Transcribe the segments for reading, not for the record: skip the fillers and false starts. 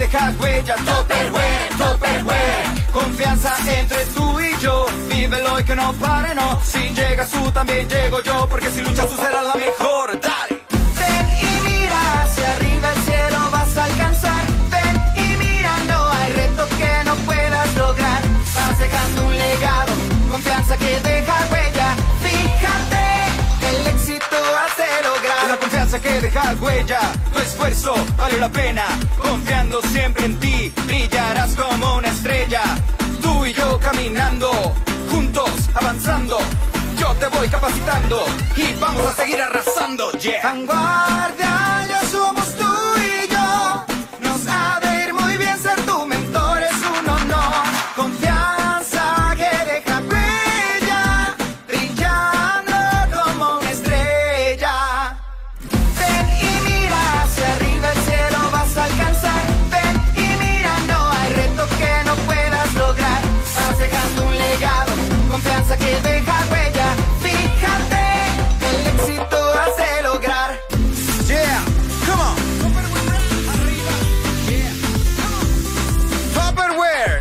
deja huella. Tupperware, Tupperware, confianza entre tú y yo. Vívelo y que no pare, no. Si llegas tú también llego yo, porque si luchas tú serás la mejor. Dale. Ven y mira hacia arriba, el cielo vas a alcanzar. Ven y mira, no hay reto que no puedas lograr. Vas dejando un legado, confianza que deja huella. Fíjate, el éxito hace lograr. La confianza que deja huella, tu esfuerzo vale la pena. Confiando siempre en ti, brillarás como una estrella. Tú y yo caminando, juntos avanzando. Yo te voy capacitando y vamos a seguir arrasando, yeah. Vanguardia, ya somos tú y yo. Nos ha de ir muy bien ser tu mentor, es un honor. Confianza que deja huella, brillando como una estrella. Ven y mira hacia arriba, el cielo vas a alcanzar. Ven y mira, no hay reto que no puedas lograr. Vas dejando un legado, confianza que deja huella. Fíjate, el éxito hace lograr. Yeah, come on. Arriba, yeah, come on. Tupperware.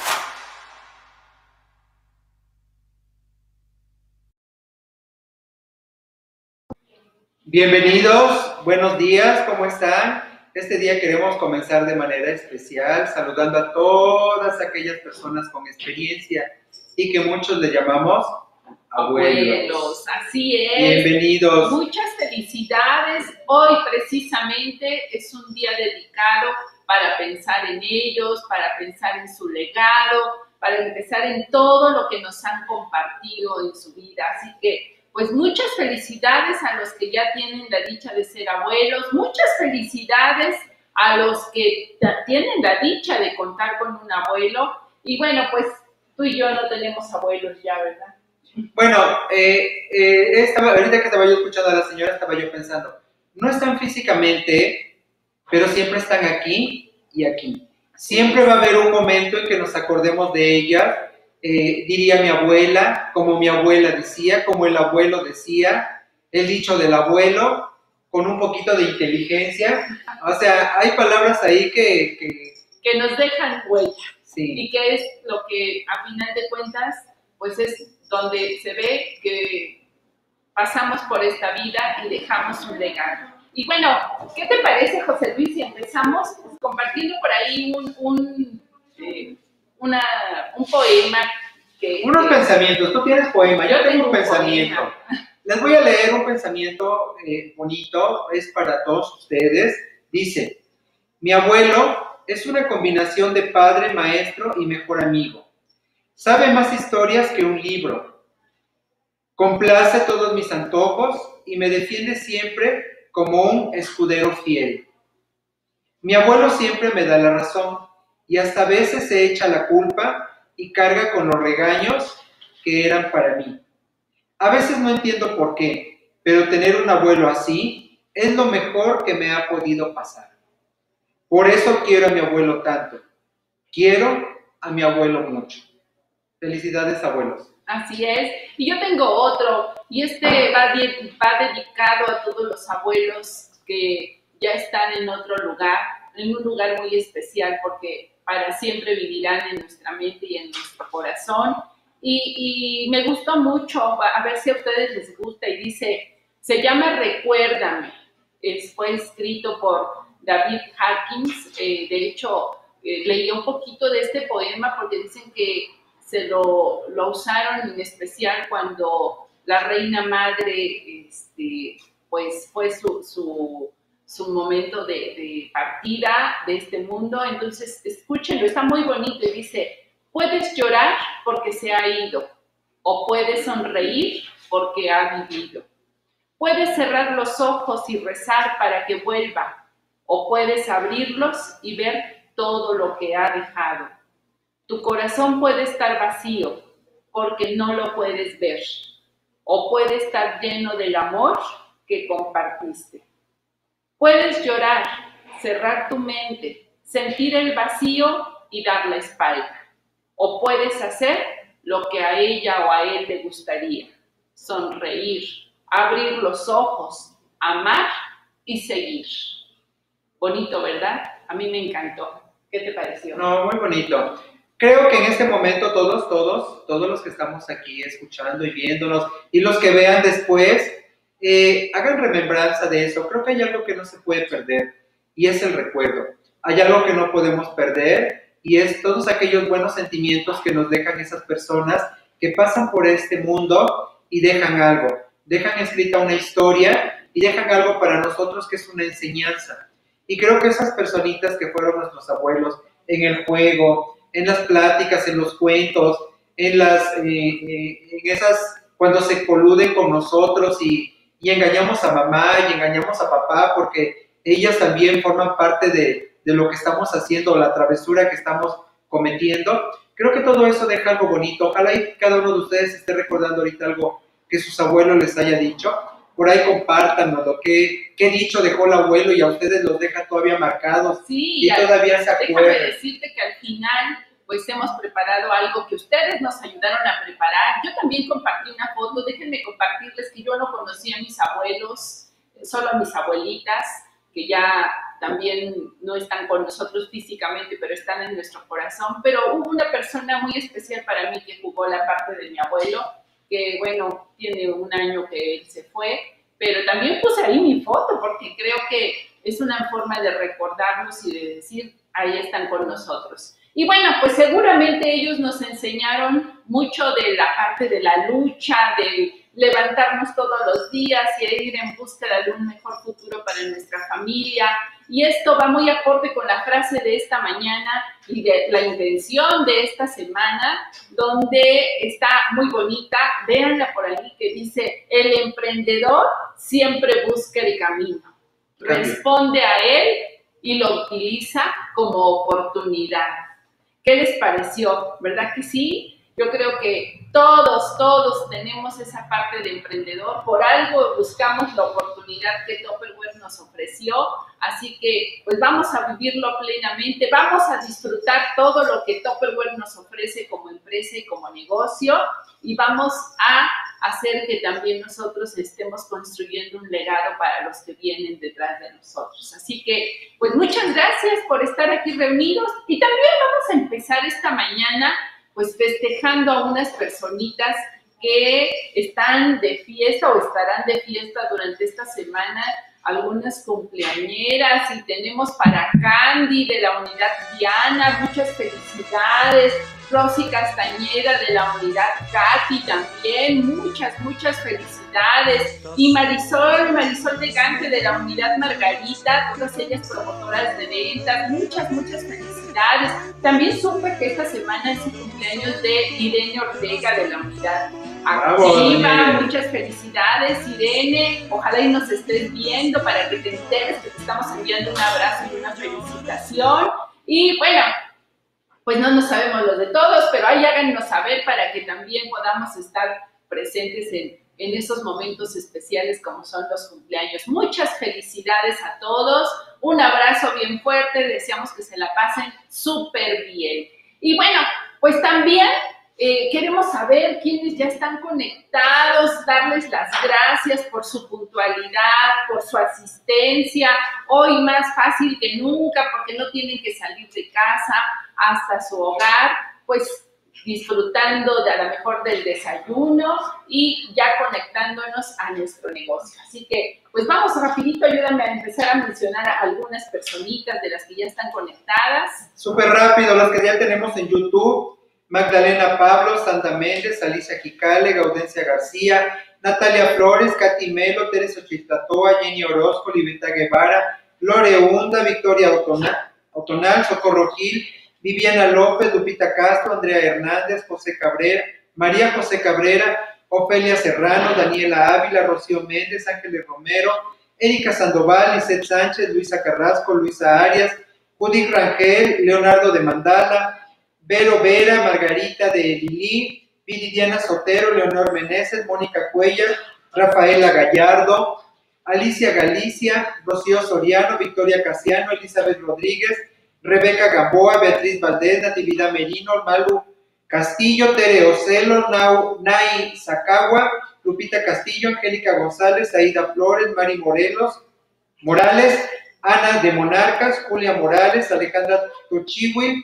Bienvenidos, buenos días, ¿cómo están? Este día queremos comenzar de manera especial saludando a todas aquellas personas con experiencia y que muchos le llamamos abuelos. Así es. Bienvenidos. Muchas felicidades. Hoy precisamente es un día dedicado para pensar en ellos, para pensar en su legado, para empezar en todo lo que nos han compartido en su vida. Así que, pues muchas felicidades a los que ya tienen la dicha de ser abuelos, muchas felicidades a los que tienen la dicha de contar con un abuelo. Y bueno, pues tú y yo no tenemos abuelos ya, ¿verdad? Bueno, ahorita que estaba yo escuchando a la señora, estaba yo pensando, no están físicamente, pero siempre están aquí y aquí. Siempre va a haber un momento en que nos acordemos de ellas. Diría mi abuela, como mi abuela decía, como el abuelo decía, el dicho del abuelo, con un poquito de inteligencia. O sea, hay palabras ahí que nos dejan huella. Sí. Y que es lo que, a final de cuentas, pues es donde se ve que pasamos por esta vida y dejamos un legado. Y bueno, ¿qué te parece, José Luis, si empezamos compartiendo por ahí un poema? Unos pensamientos. Tú tienes poema, yo tengo un pensamiento. Poema. Les voy a leer un pensamiento bonito, es para todos ustedes. Dice, mi abuelo es una combinación de padre, maestro y mejor amigo. Sabe más historias que un libro. Complace todos mis antojos y me defiende siempre como un escudero fiel. Mi abuelo siempre me da la razón y hasta a veces se echa la culpa y carga con los regaños que eran para mí. A veces no entiendo por qué, pero tener un abuelo así es lo mejor que me ha podido pasar. Por eso quiero a mi abuelo tanto. Quiero a mi abuelo mucho. Felicidades, abuelos. Así es. Y yo tengo otro, y este va dedicado a todos los abuelos que ya están en otro lugar, en un lugar muy especial, porque para siempre vivirán en nuestra mente y en nuestro corazón. Y me gustó mucho, a ver si a ustedes les gusta, y dice, se llama Recuérdame. Fue escrito por David Hawkins. De hecho, leí un poquito de este poema porque dicen que se lo usaron en especial cuando la reina madre, pues fue su momento de partida de este mundo. Entonces, escúchenlo, está muy bonito y dice, puedes llorar porque se ha ido, o puedes sonreír porque ha vivido. Puedes cerrar los ojos y rezar para que vuelva, o puedes abrirlos y ver todo lo que ha dejado. Tu corazón puede estar vacío porque no lo puedes ver, o puede estar lleno del amor que compartiste. Puedes llorar, cerrar tu mente, sentir el vacío y dar la espalda, o puedes hacer lo que a ella o a él le gustaría, sonreír, abrir los ojos, amar y seguir. Bonito, ¿verdad? A mí me encantó. ¿Qué te pareció? No, muy bonito. Creo que en este momento todos los que estamos aquí escuchando y viéndonos y los que vean después, hagan remembranza de eso. Creo que hay algo que no se puede perder y es el recuerdo. Hay algo que no podemos perder y es todos aquellos buenos sentimientos que nos dejan esas personas que pasan por este mundo y dejan algo. Dejan escrita una historia y dejan algo para nosotros que es una enseñanza. Y creo que esas personitas que fueron nuestros abuelos en el juego, en las pláticas, en los cuentos, en esas, cuando se coluden con nosotros y engañamos a mamá y engañamos a papá, porque ellas también forman parte de lo que estamos haciendo, la travesura que estamos cometiendo. Creo que todo eso deja algo bonito. Ojalá y cada uno de ustedes esté recordando ahorita algo que sus abuelos les haya dicho. Por ahí compártanoslo, qué dicho dejó el abuelo y a ustedes los deja todavía marcados, sí, y todavía se acuerdan. Déjame decirte que al final pues hemos preparado algo que ustedes nos ayudaron a preparar. Yo también compartí una foto, déjenme compartirles que yo no conocía a mis abuelos, solo a mis abuelitas, que ya también no están con nosotros físicamente, pero están en nuestro corazón. Pero hubo una persona muy especial para mí que jugó la parte de mi abuelo, que bueno, tiene un año que él se fue, pero también puse ahí mi foto porque creo que es una forma de recordarnos y de decir, ahí están con nosotros. Y bueno, pues seguramente ellos nos enseñaron mucho de la parte de la lucha, de levantarnos todos los días y ir en búsqueda de un mejor futuro para nuestra familia. Y esto va muy acorde con la frase de esta mañana y de la intención de esta semana, donde está muy bonita, véanla por ahí, que dice: el emprendedor siempre busca el camino, responde a él y lo utiliza como oportunidad. ¿Qué les pareció? ¿Verdad que sí? Yo creo que todos tenemos esa parte de emprendedor. Por algo buscamos la oportunidad que Tupperware nos ofreció. Así que, pues vamos a vivirlo plenamente. Vamos a disfrutar todo lo que Tupperware nos ofrece como empresa y como negocio. Y vamos a hacer que también nosotros estemos construyendo un legado para los que vienen detrás de nosotros. Así que, pues muchas gracias por estar aquí reunidos. Y también vamos a empezar esta mañana pues festejando a unas personitas que están de fiesta o estarán de fiesta durante esta semana, algunas cumpleañeras, y tenemos para Candy de la unidad Diana, muchas felicidades, Rosy Castañeda de la unidad Katy también, muchas felicidades, y Marisol Legante de la unidad Margarita, todas ellas promotoras de ventas, muchas felicidades. También supe que esta semana es el cumpleaños de Irene Ortega de la unidad Activa. Muchas felicidades, Irene. Ojalá y nos estés viendo para que te enteres que te estamos enviando un abrazo y una felicitación. Y bueno, pues no nos sabemos los de todos, pero ahí háganos saber para que también podamos estar presentes en esos momentos especiales como son los cumpleaños. Muchas felicidades a todos, un abrazo bien fuerte, deseamos que se la pasen súper bien. Y bueno, pues también queremos saber quiénes ya están conectados, darles las gracias por su puntualidad, por su asistencia, hoy más fácil que nunca porque no tienen que salir de casa hasta su hogar, pues disfrutando de a lo mejor del desayuno y ya conectándonos a nuestro negocio. Así que, pues vamos rapidito, ayúdame a empezar a mencionar a algunas personitas de las que ya están conectadas. Súper rápido, las que ya tenemos en YouTube: Magdalena Pablo, Sandra Méndez, Alicia Quicale, Gaudencia García, Natalia Flores, Katy Melo, Teresa Chistatoa, Jenny Orozco, Liveta Guevara, Lore Hunda, Victoria Autonal, Socorro Gil, Viviana López, Lupita Castro, Andrea Hernández, José Cabrera, María José Cabrera, Ofelia Serrano, Daniela Ávila, Rocío Méndez, Ángeles Romero, Erika Sandoval, Lisette Sánchez, Luisa Carrasco, Luisa Arias, Judith Rangel, Leonardo de Mandala, Vero Vera, Margarita de Lili, Viridiana Sotero, Leonor Meneses, Mónica Cuellar, Rafaela Gallardo, Alicia Galicia, Rocío Soriano, Victoria Casiano, Elizabeth Rodríguez, Rebeca Gamboa, Beatriz Valdés, Natividad Merino, Malu Castillo, Tere Ocelo, Nay Zacagua, Lupita Castillo, Angélica González, Aida Flores, Mari Morales, Ana de Monarcas, Julia Morales, Alejandra Tochiwi,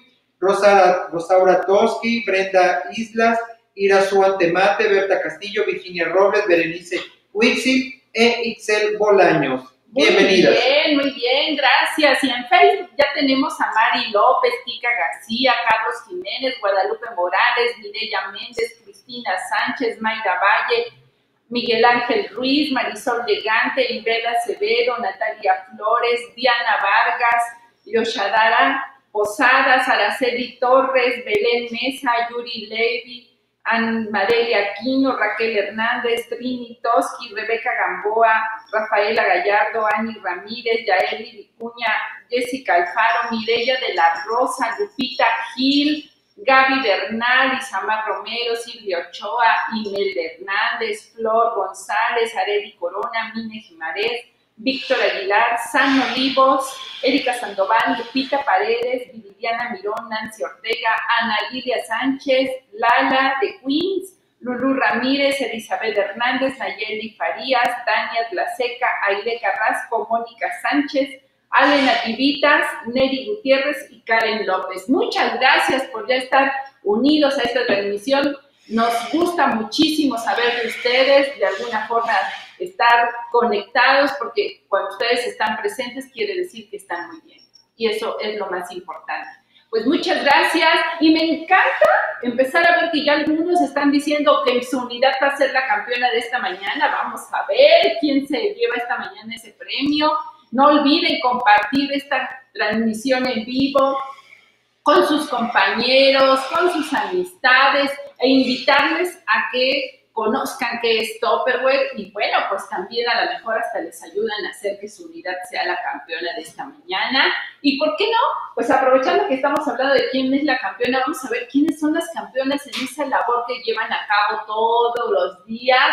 Rosaura Toski, Brenda Islas, Ira Suan Temate, Berta Castillo, Virginia Robles, Berenice Huixi e Ixel Bolaños. Bienvenidas. Muy bien, gracias. Y en Facebook ya tenemos a Mari López, Kika García, Carlos Jiménez, Guadalupe Morales, Mireya Méndez, Cristina Sánchez, Mayra Valle, Miguel Ángel Ruiz, Marisol Legante, Ibela Acevedo, Natalia Flores, Diana Vargas, Yoshadara Posadas, Araceli Torres, Belén Mesa, Yuri Levy, Madelia Aquino, Raquel Hernández, Trini Toski, Rebeca Gamboa, Rafaela Gallardo, Ani Ramírez, Yaeli Vicuña, Jessica Alfaro, Mireya de la Rosa, Lupita Gil, Gaby Bernal, Isamar Romero, Silvia Ochoa, Imelda Hernández, Flor González, Areli Corona, Mine Jimarés, Víctor Aguilar, San Olivos, Erika Sandoval, Lupita Paredes, Viviana Mirón, Nancy Ortega, Ana Lidia Sánchez, Lala de Queens, Lulú Ramírez, Elizabeth Hernández, Nayeli Farías, Tania Tlaseca, Aile Carrasco, Mónica Sánchez, Ale Nativitas, Neri Gutiérrez y Karen López. Muchas gracias por ya estar unidos a esta transmisión. Nos gusta muchísimo saber de ustedes, de alguna forma estar conectados, porque cuando ustedes están presentes quiere decir que están muy bien. Y eso es lo más importante. Pues muchas gracias y me encanta empezar a ver que ya algunos están diciendo que su unidad va a ser la campeona de esta mañana. Vamos a ver quién se lleva esta mañana ese premio. No olviden compartir esta transmisión en vivo con sus compañeros, con sus amistades e invitarles a que conozcan qué es Tupperware y bueno, pues también a lo mejor hasta les ayudan a hacer que su unidad sea la campeona de esta mañana. ¿Y por qué no? Pues aprovechando que estamos hablando de quién es la campeona, vamos a ver quiénes son las campeonas en esa labor que llevan a cabo todos los días.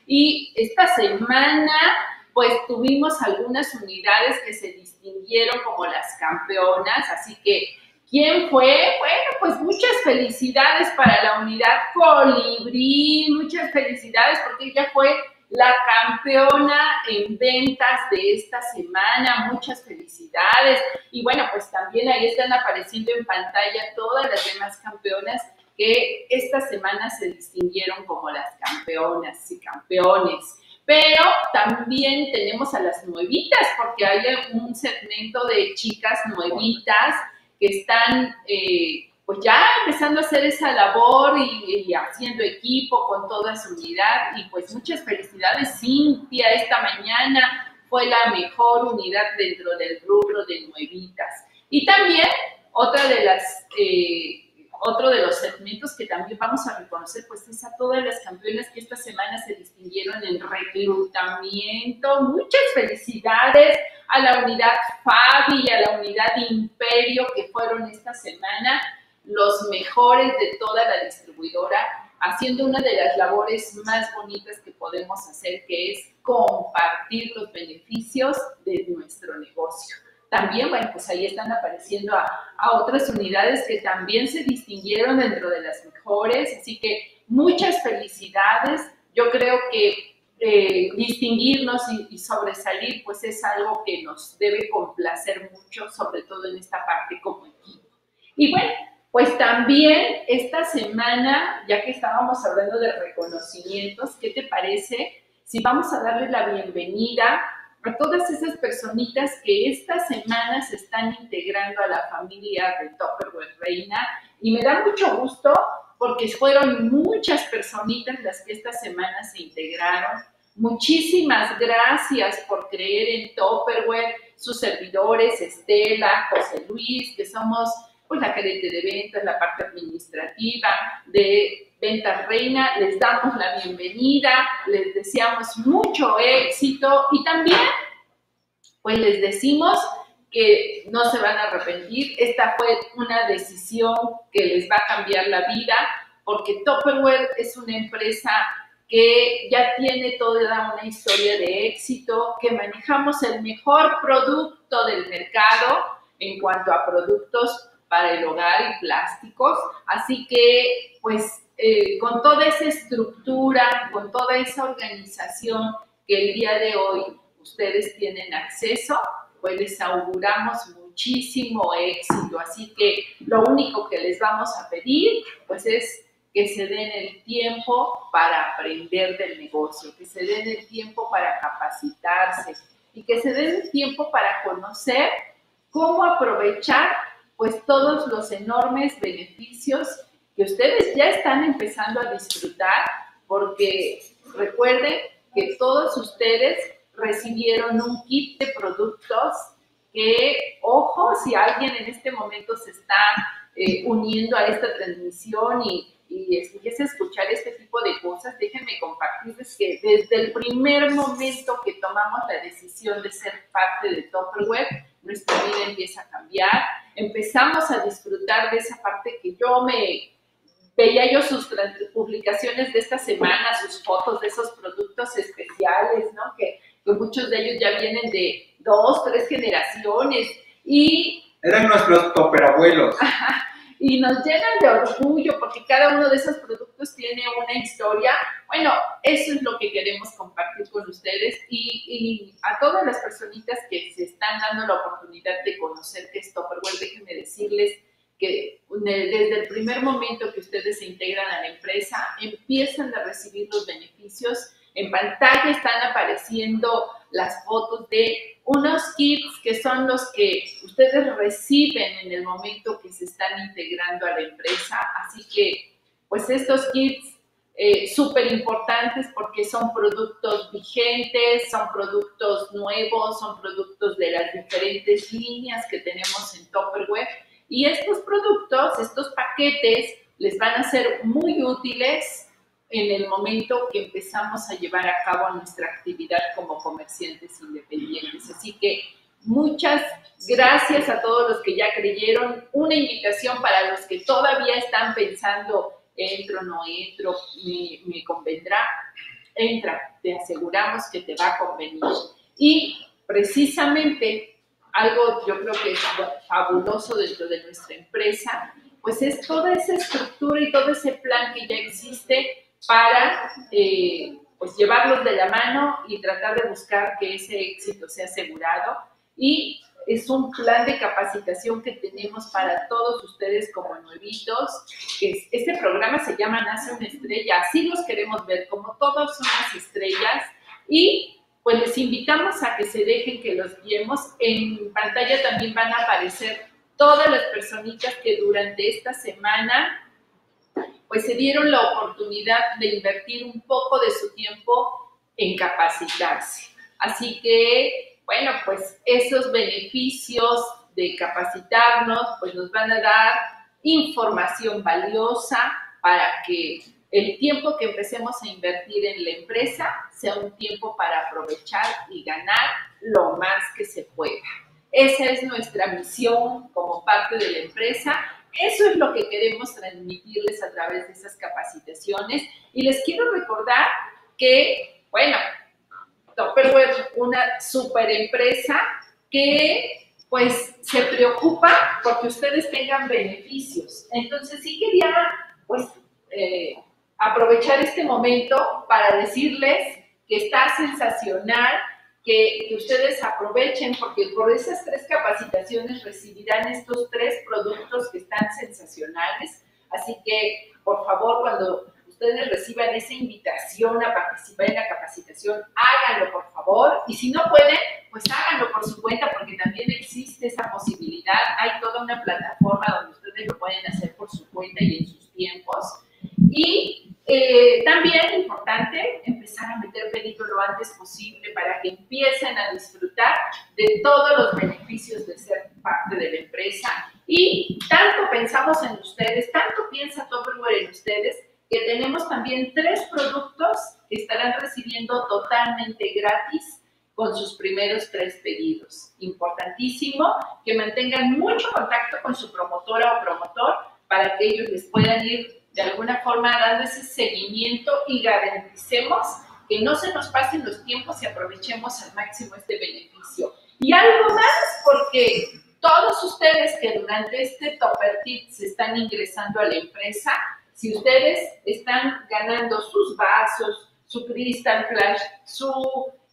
Y esta semana pues tuvimos algunas unidades que se distinguieron como las campeonas, así que ¿quién fue? Bueno, pues muchas felicidades para la unidad Colibrí, muchas felicidades porque ella fue la campeona en ventas de esta semana, muchas felicidades. Y bueno, pues también ahí están apareciendo en pantalla todas las demás campeonas que esta semana se distinguieron como las campeonas y campeones. Pero también tenemos a las nuevitas, porque hay un segmento de chicas nuevitas que están pues ya empezando a hacer esa labor y haciendo equipo con toda su unidad. Y pues muchas felicidades, Cintia, esta mañana fue la mejor unidad dentro del rubro de nuevitas. Y también otro de los segmentos que también vamos a reconocer, pues es a todas las campeonas que esta semana se distinguieron en reclutamiento. Muchas felicidades a la unidad Fabi y a la unidad Imperio, que fueron esta semana los mejores de toda la distribuidora, haciendo una de las labores más bonitas que podemos hacer, que es compartir los beneficios de nuestro negocio. También, bueno, pues ahí están apareciendo a otras unidades que también se distinguieron dentro de las mejores, así que muchas felicidades. Yo creo que distinguirnos y sobresalir, pues es algo que nos debe complacer mucho, sobre todo en esta parte como equipo. Y bueno, pues también esta semana, ya que estábamos hablando de reconocimientos, ¿qué te parece si vamos a darle la bienvenida a todas esas personitas que esta semana se están integrando a la familia de Tupperware Reina? Y me da mucho gusto porque fueron muchas personitas las que esta semana se integraron. Muchísimas gracias por creer en Tupperware, sus servidores, Estela, José Luis, que somos pues la gerente de ventas, la parte administrativa de Ventas Reina. Les damos la bienvenida, les deseamos mucho éxito y también pues les decimos que no se van a arrepentir. Esta fue una decisión que les va a cambiar la vida, porque Tupperware es una empresa que ya tiene toda una historia de éxito, que manejamos el mejor producto del mercado en cuanto a productos para el hogar y plásticos. Así que, pues, con toda esa estructura, con toda esa organización que el día de hoy ustedes tienen acceso, pues les auguramos muchísimo éxito. Así que lo único que les vamos a pedir, pues es que se den el tiempo para aprender del negocio, que se den el tiempo para capacitarse y que se den el tiempo para conocer cómo aprovechar pues todos los enormes beneficios que ustedes ya están empezando a disfrutar, porque recuerden que todos ustedes recibieron un kit de productos que, ojo, si alguien en este momento se está uniendo a esta transmisión y empieza a escuchar este tipo de cosas, déjenme compartirles que desde el primer momento que tomamos la decisión de ser parte de Tupperware, nuestra vida empieza a cambiar, empezamos a disfrutar de esa parte que veía yo sus publicaciones de esta semana, sus fotos de esos productos especiales, ¿no? Que muchos de ellos ya vienen de 2, 3 generaciones y... Eran nuestros toperabuelos. Y nos llenan de orgullo porque cada uno de esos productos tiene una historia. Bueno, eso es lo que queremos compartir con ustedes y a todas las personitas que se están dando la oportunidad de conocer qué es Tupperware, déjenme decirles que desde el primer momento que ustedes se integran a la empresa, empiezan a recibir los beneficios. En pantalla están apareciendo las fotos de unos kits que son los que ustedes reciben en el momento que se están integrando a la empresa. Así que, pues estos kits súper importantes porque son productos vigentes, son productos nuevos, son productos de las diferentes líneas que tenemos en Tupperware. Y estos productos, estos paquetes, les van a ser muy útiles en el momento que empezamos a llevar a cabo nuestra actividad como comerciantes independientes. Así que muchas gracias a todos los que ya creyeron. Una invitación para los que todavía están pensando, entro, no entro, me convendrá. Entra, te aseguramos que te va a convenir. Y precisamente algo yo creo que es fabuloso dentro de nuestra empresa, pues es toda esa estructura y todo ese plan que ya existe para pues llevarlos de la mano y tratar de buscar que ese éxito sea asegurado. Y es un plan de capacitación que tenemos para todos ustedes como nuevitos. Este programa se llama Nace una Estrella, así los queremos ver, como todos somos estrellas. Y pues les invitamos a que se dejen que los guiemos. En pantalla también van a aparecer todas las personitas que durante esta semana pues se dieron la oportunidad de invertir un poco de su tiempo en capacitarse. Así que, bueno, pues esos beneficios de capacitarnos, pues nos van a dar información valiosa para que el tiempo que empecemos a invertir en la empresa sea un tiempo para aprovechar y ganar lo más que se pueda. Esa es nuestra misión como parte de la empresa. Eso es lo que queremos transmitirles a través de esas capacitaciones. Y les quiero recordar que, bueno, Tupperware, una super empresa que pues se preocupa porque ustedes tengan beneficios. Entonces sí quería pues aprovechar este momento para decirles que está sensacional, que ustedes aprovechen porque por esas 3 capacitaciones recibirán estos 3 productos que están sensacionales. Así que, por favor, cuando ustedes reciban esa invitación a participar en la capacitación, háganlo, por favor. Y si no pueden, pues háganlo por su cuenta porque también existe esa posibilidad. Hay toda una plataforma donde ustedes lo pueden hacer por su cuenta y en sus tiempos. Y también importante empezar a meter pedido lo antes posible para que empiecen a disfrutar de todos los beneficios de ser parte de la empresa. Y tanto pensamos en ustedes, tanto piensa Tupperware en ustedes, que tenemos también 3 productos que estarán recibiendo totalmente gratis con sus primeros 3 pedidos. Importantísimo que mantengan mucho contacto con su promotora o promotor para que ellos les puedan ir de alguna forma dando ese seguimiento y garanticemos que no se nos pasen los tiempos y aprovechemos al máximo este beneficio. Y algo más, porque todos ustedes que durante este Tupper Tips están ingresando a la empresa, si ustedes están ganando sus vasos, su Crystal Flash, su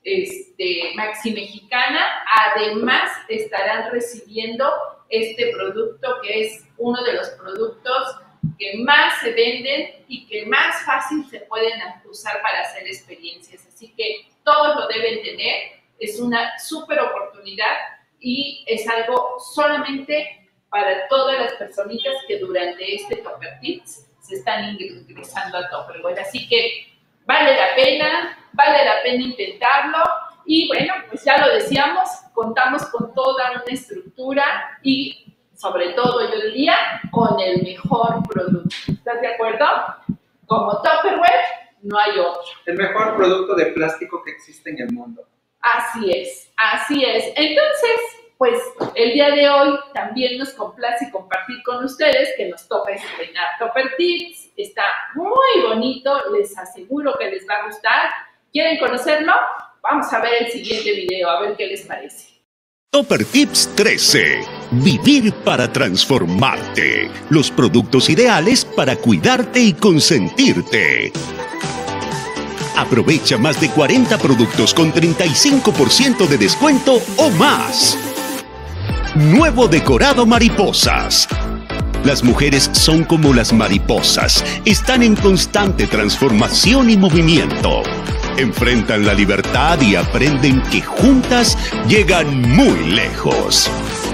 Maxi Mexicana, además estarán recibiendo este producto que es uno de los productos que más se venden y que más fácil se pueden usar para hacer experiencias. Así que todos lo deben tener, es una súper oportunidad y es algo solamente para todas las personitas que durante este Topper Tips se están ingresando a Tupperware. Así que vale la pena intentarlo. Y bueno, pues ya lo decíamos, contamos con toda una estructura y sobre todo yo diría con el mejor producto. ¿Estás de acuerdo? Como Tupperware no hay otro. El mejor producto de plástico que existe en el mundo. Así es, así es. Entonces, pues el día de hoy también nos complace compartir con ustedes que nos toca estrenar Topper Tips. Está muy bonito, les aseguro que les va a gustar. ¿Quieren conocerlo? Vamos a ver el siguiente video, a ver qué les parece. Topper Tips 13. Vivir para transformarte. Los productos ideales para cuidarte y consentirte. Aprovecha más de 40 productos con 35% de descuento o más. Nuevo decorado mariposas. Las mujeres son como las mariposas. Están en constante transformación y movimiento. Enfrentan la libertad y aprenden que juntas llegan muy lejos.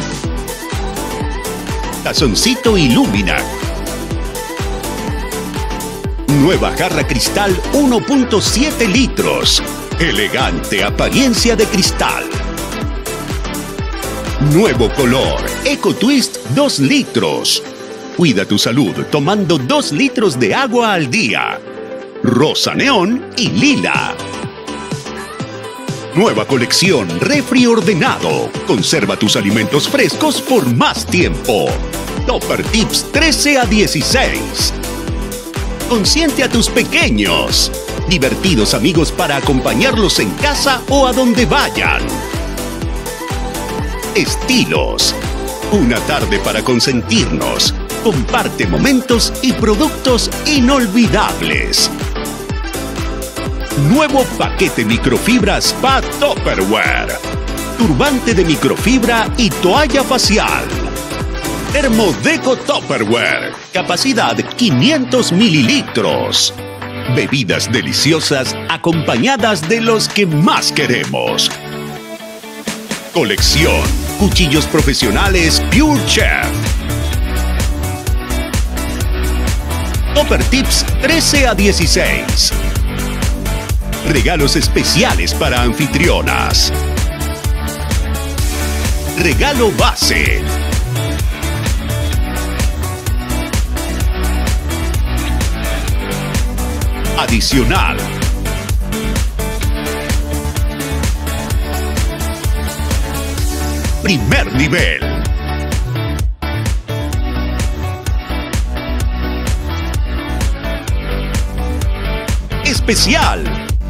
Tazoncito Illumina. Nueva jarra cristal 1.7 litros. Elegante apariencia de cristal. Nuevo color Eco Twist 2 litros. Cuida tu salud tomando 2 litros de agua al día. Rosa neón y lila. Nueva colección Refri Ordenado. Conserva tus alimentos frescos por más tiempo. Topper Tips 13 a 16. Consiente a tus pequeños. Divertidos amigos para acompañarlos en casa o a donde vayan. Estilos. Una tarde para consentirnos. Comparte momentos y productos inolvidables. Nuevo paquete microfibra Spa Tupperware. Turbante de microfibra y toalla facial. Termodeco Tupperware. Capacidad 500 mililitros. Bebidas deliciosas acompañadas de los que más queremos. Colección. Cuchillos profesionales Pure Chef. Topper Tips 13 a 16. Regalos especiales para anfitrionas. Regalo base. Adicional. Primer nivel. Especial.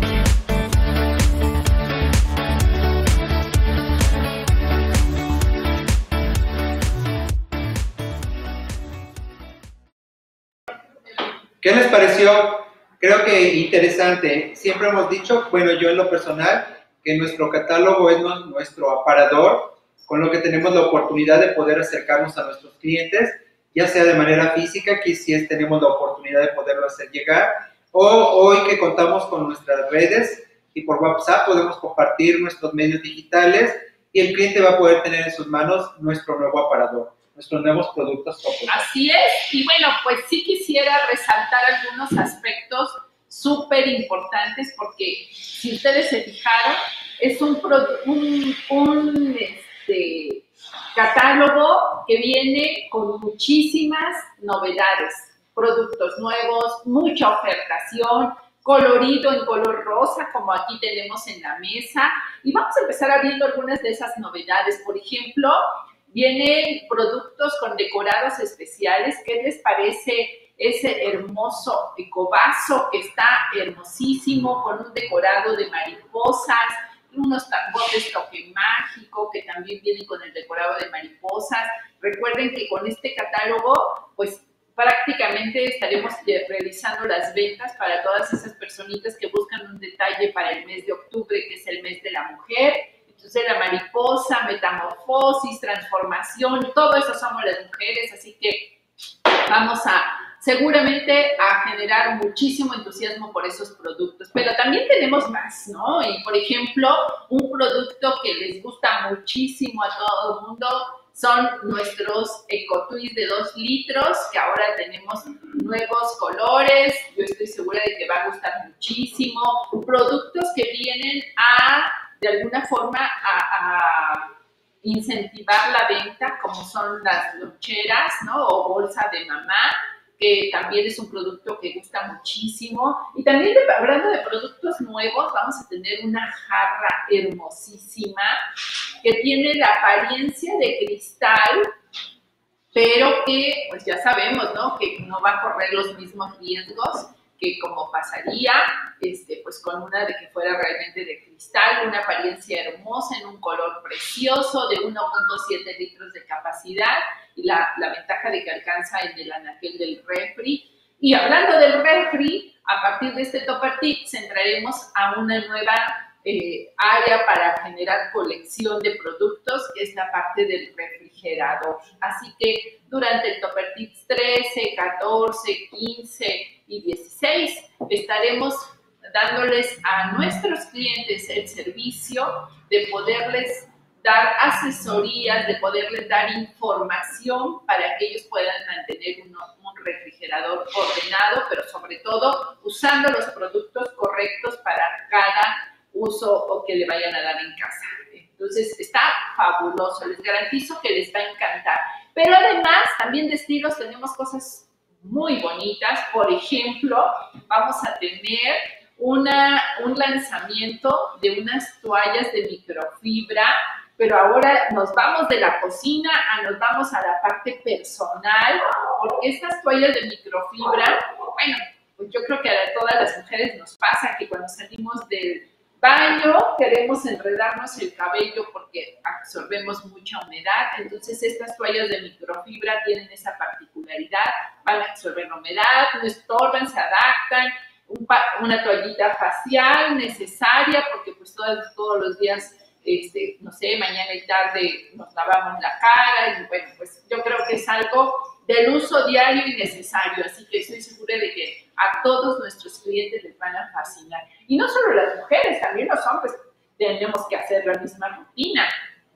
¿Qué les pareció? Creo que interesante. Siempre hemos dicho, bueno, yo en lo personal, que nuestro catálogo es nuestro aparador, con lo que tenemos la oportunidad de poder acercarnos a nuestros clientes, ya sea de manera física, que si tenemos la oportunidad de poderlo hacer llegar, o hoy que contamos con nuestras redes y por WhatsApp podemos compartir nuestros medios digitales y el cliente va a poder tener en sus manos nuestro nuevo aparador, nuestros nuevos productos. Así es, y bueno, pues sí quisiera resaltar algunos aspectos súper importantes porque si ustedes se fijaron, es un catálogo que viene con muchísimas novedades, productos nuevos, mucha ofertación, colorido en color rosa, como aquí tenemos en la mesa. Y vamos a empezar abriendo algunas de esas novedades. Por ejemplo, vienen productos con decorados especiales. ¿Qué les parece ese hermoso ecovaso que está hermosísimo con un decorado de mariposas? Unos botes toque mágico que también vienen con el decorado de mariposas. Recuerden que con este catálogo, pues prácticamente estaremos realizando las ventas para todas esas personitas que buscan un detalle para el mes de octubre, que es el mes de la mujer. Entonces la mariposa, metamorfosis, transformación, todo eso somos las mujeres, así que vamos seguramente a generar muchísimo entusiasmo por esos productos, pero también tenemos más, ¿no? Y por ejemplo, un producto que les gusta muchísimo a todo el mundo son nuestros EcoTwist de 2 litros, que ahora tenemos nuevos colores. Yo estoy segura de que va a gustar muchísimo. Productos que vienen de alguna forma, a incentivar la venta, como son las loncheras, ¿no? O bolsa de mamá, que también es un producto que gusta muchísimo. Y también, hablando de productos nuevos, vamos a tener una jarra hermosísima que tiene la apariencia de cristal, pero que, pues ya sabemos, ¿no? Que no va a correr los mismos riesgos que como pasaría, pues con una de que fuera realmente de cristal, una apariencia hermosa, en un color precioso, de 1.7 litros de capacidad, y la ventaja de que alcanza en el anaquel del refri. Y hablando del refri, a partir de este Topper Tips entraremos a una nueva área para generar colección de productos, que es la parte del refrigerador. Así que durante el Topper Tips 13, 14, 15 y 16 estaremos dándoles a nuestros clientes el servicio de poderles dar asesorías, de poderles dar información para que ellos puedan mantener un refrigerador ordenado, pero sobre todo usando los productos correctos para cada uso o que le vayan a dar en casa. Entonces está fabuloso, les garantizo que les va a encantar. Pero además también de estilos tenemos cosas muy bonitas. Por ejemplo, vamos a tener un lanzamiento de unas toallas de microfibra, pero ahora nos vamos de la cocina nos vamos a la parte personal, porque estas toallas de microfibra, bueno, pues yo creo que a todas las mujeres nos pasa que cuando salimos del baño queremos enredarnos el cabello porque absorbemos mucha humedad. Entonces estas toallas de microfibra tienen esa particularidad, van a absorber la humedad, no estorban, se adaptan. Una toallita facial necesaria porque pues todos los días, no sé, mañana y tarde nos lavamos la cara, y bueno, pues yo creo que es algo del uso diario y necesario, así que estoy segura de que a todos nuestros clientes les van a fascinar. Y no solo las mujeres, también los hombres tenemos que hacer la misma rutina.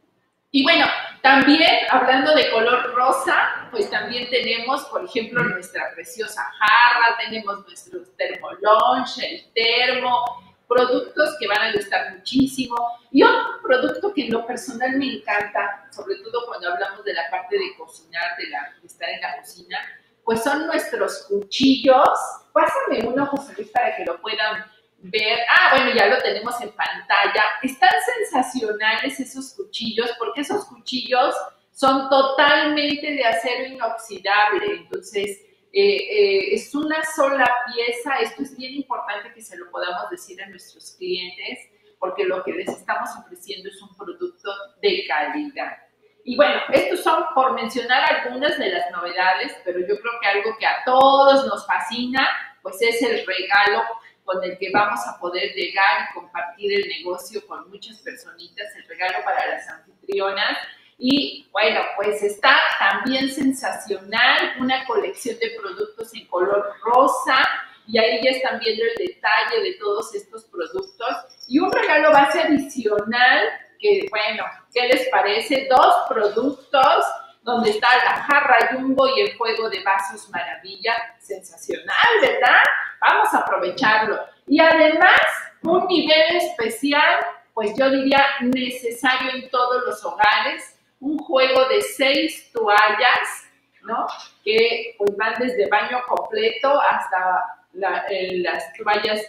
Y bueno, también hablando de color rosa, pues también tenemos, por ejemplo, nuestra preciosa jarra, tenemos nuestro termolunch, el termo, productos que van a gustar muchísimo. Y otro producto que en lo personal me encanta, sobre todo cuando hablamos de la parte de cocinar, de estar en la cocina, pues son nuestros cuchillos. Pásame uno, José Luis, para que lo puedan ver. Bueno, ya lo tenemos en pantalla. Están sensacionales esos cuchillos, porque esos cuchillos son totalmente de acero inoxidable. Entonces, es una sola pieza. Esto es bien importante que se lo podamos decir a nuestros clientes, porque lo que les estamos ofreciendo es un producto de calidad. Y bueno, estos son por mencionar algunas de las novedades, pero yo creo que algo que a todos nos fascina, pues es el regalo con el que vamos a poder llegar y compartir el negocio con muchas personitas, el regalo para las anfitrionas. Y bueno, pues está también sensacional, una colección de productos en color rosa, y ahí ya están viendo el detalle de todos estos productos. Y un regalo base adicional, que bueno, ¿qué les parece? 2 productos, donde está la jarra Jumbo y el juego de vasos Maravilla. Sensacional, ¿verdad? Vamos a aprovecharlo. Y además, un nivel especial, pues yo diría necesario en todos los hogares, un juego de 6 toallas, ¿no? Que pues van desde baño completo hasta las toallas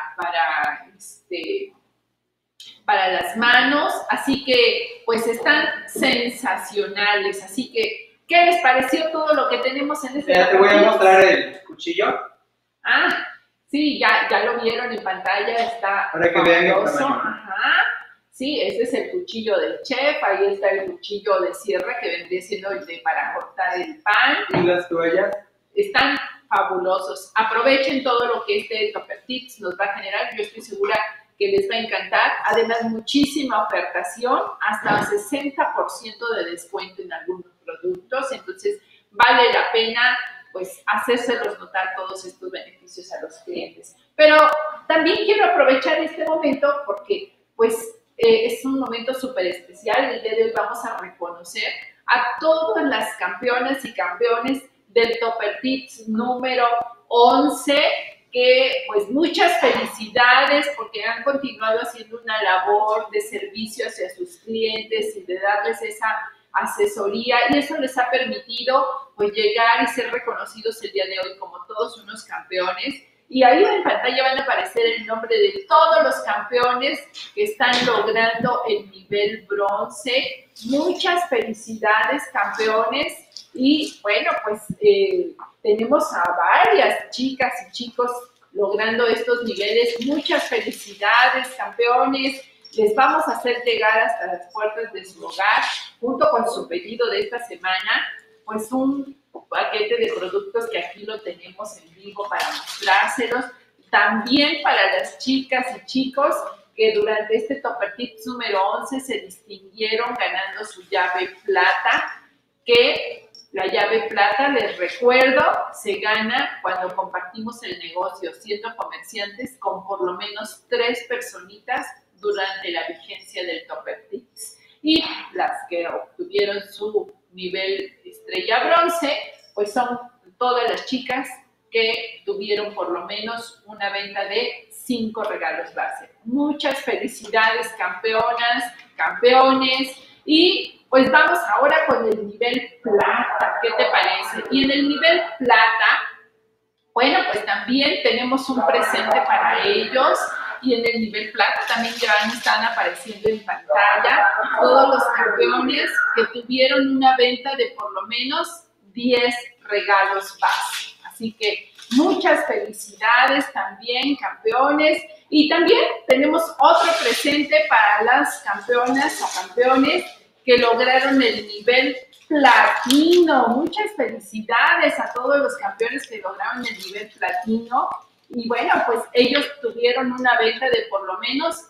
para las manos. Sí que pues están sensacionales. Así que, ¿qué les pareció todo lo que tenemos en este? Ya te voy a mostrar el cuchillo. Sí, ya lo vieron en pantalla, está para que vean el tamaño. Ajá. Sí, ese es el cuchillo del chef, ahí está el cuchillo de sierra que vendría siendo el para cortar el pan. ¿Y las toallas? están fabulosos. Aprovechen todo lo que este Tupper Tips nos va a generar. Yo estoy segura que les va a encantar. Además, muchísima ofertación, hasta 60% de descuento en algunos productos. Entonces, vale la pena pues hacérselos notar todos estos beneficios a los clientes. Pero también quiero aprovechar este momento porque pues es un momento súper especial. El día de hoy vamos a reconocer a todas las campeonas y campeones del Tupper Tips número 11, que pues muchas felicidades porque han continuado haciendo una labor de servicio hacia sus clientes y de darles esa asesoría, y eso les ha permitido pues llegar y ser reconocidos el día de hoy como todos unos campeones. Y ahí en pantalla van a aparecer el nombre de todos los campeones que están logrando el nivel bronce. Muchas felicidades, campeones. Y bueno, pues tenemos a varias chicas y chicos logrando estos niveles. Muchas felicidades, campeones. Les vamos a hacer llegar hasta las puertas de su hogar, junto con su pedido de esta semana, pues un paquete de productos que aquí lo tenemos en vivo para mostrárselos. También para las chicas y chicos que durante este Tupper Tips número 11 se distinguieron ganando su llave plata, que la llave plata, les recuerdo, se gana cuando compartimos el negocio siendo comerciantes con por lo menos 3 personitas durante la vigencia del Tupper Tips. Y las que obtuvieron su nivel estrella bronce, pues son todas las chicas que tuvieron por lo menos una venta de 5 regalos base. Muchas felicidades, campeonas, campeones. Y pues vamos ahora con el nivel plata. ¿Qué te parece? Y en el nivel plata, bueno, pues también tenemos un presente para ellos. Y en el nivel plata también ya están apareciendo en pantalla todos los campeones que tuvieron una venta de por lo menos 10 regalos base. Así que muchas felicidades también, campeones. Y también tenemos otro presente para las campeonas o campeones que lograron el nivel platino. Muchas felicidades a todos los campeones que lograron el nivel platino. Y bueno, pues ellos tuvieron una venta de por lo menos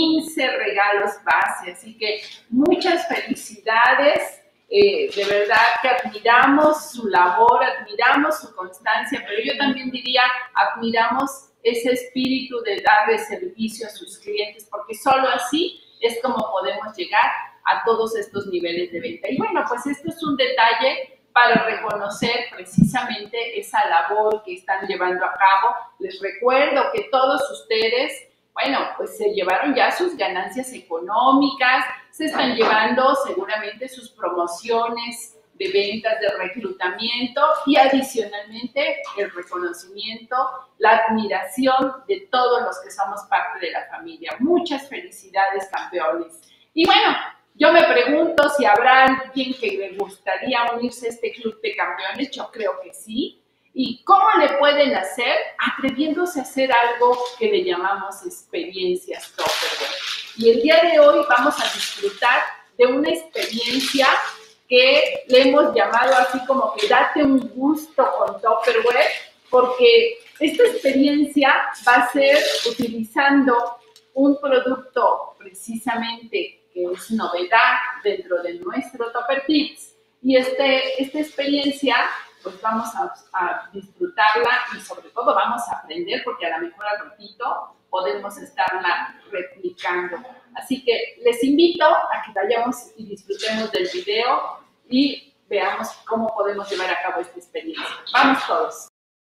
15 regalos base. Así que muchas felicidades. De verdad que admiramos su labor, admiramos su constancia, pero yo también diría, admiramos ese espíritu de darle servicio a sus clientes, porque solo así es como podemos llegar a todos estos niveles de venta. Y bueno, pues esto es un detalle para reconocer precisamente esa labor que están llevando a cabo. Les recuerdo que todos ustedes, bueno, pues se llevaron ya sus ganancias económicas, se están llevando seguramente sus promociones de ventas, de reclutamiento y adicionalmente el reconocimiento, la admiración de todos los que somos parte de la familia. Muchas felicidades, campeones. Y bueno, yo me pregunto si habrá alguien que le gustaría unirse a este club de campeones. Yo creo que sí. ¿Y cómo le pueden hacer? Atreviéndose a hacer algo que le llamamos experiencias Tupperware. Y el día de hoy vamos a disfrutar de una experiencia que le hemos llamado así como que date un gusto con Tupperware, porque esta experiencia va a ser utilizando un producto precisamente que es novedad dentro de nuestro Tupper Tips. Y esta experiencia pues vamos a disfrutarla y sobre todo vamos a aprender, porque a lo mejor al ratito podemos estarla replicando. Así que les invito a que vayamos y disfrutemos del video y veamos cómo podemos llevar a cabo esta experiencia. ¡Vamos todos!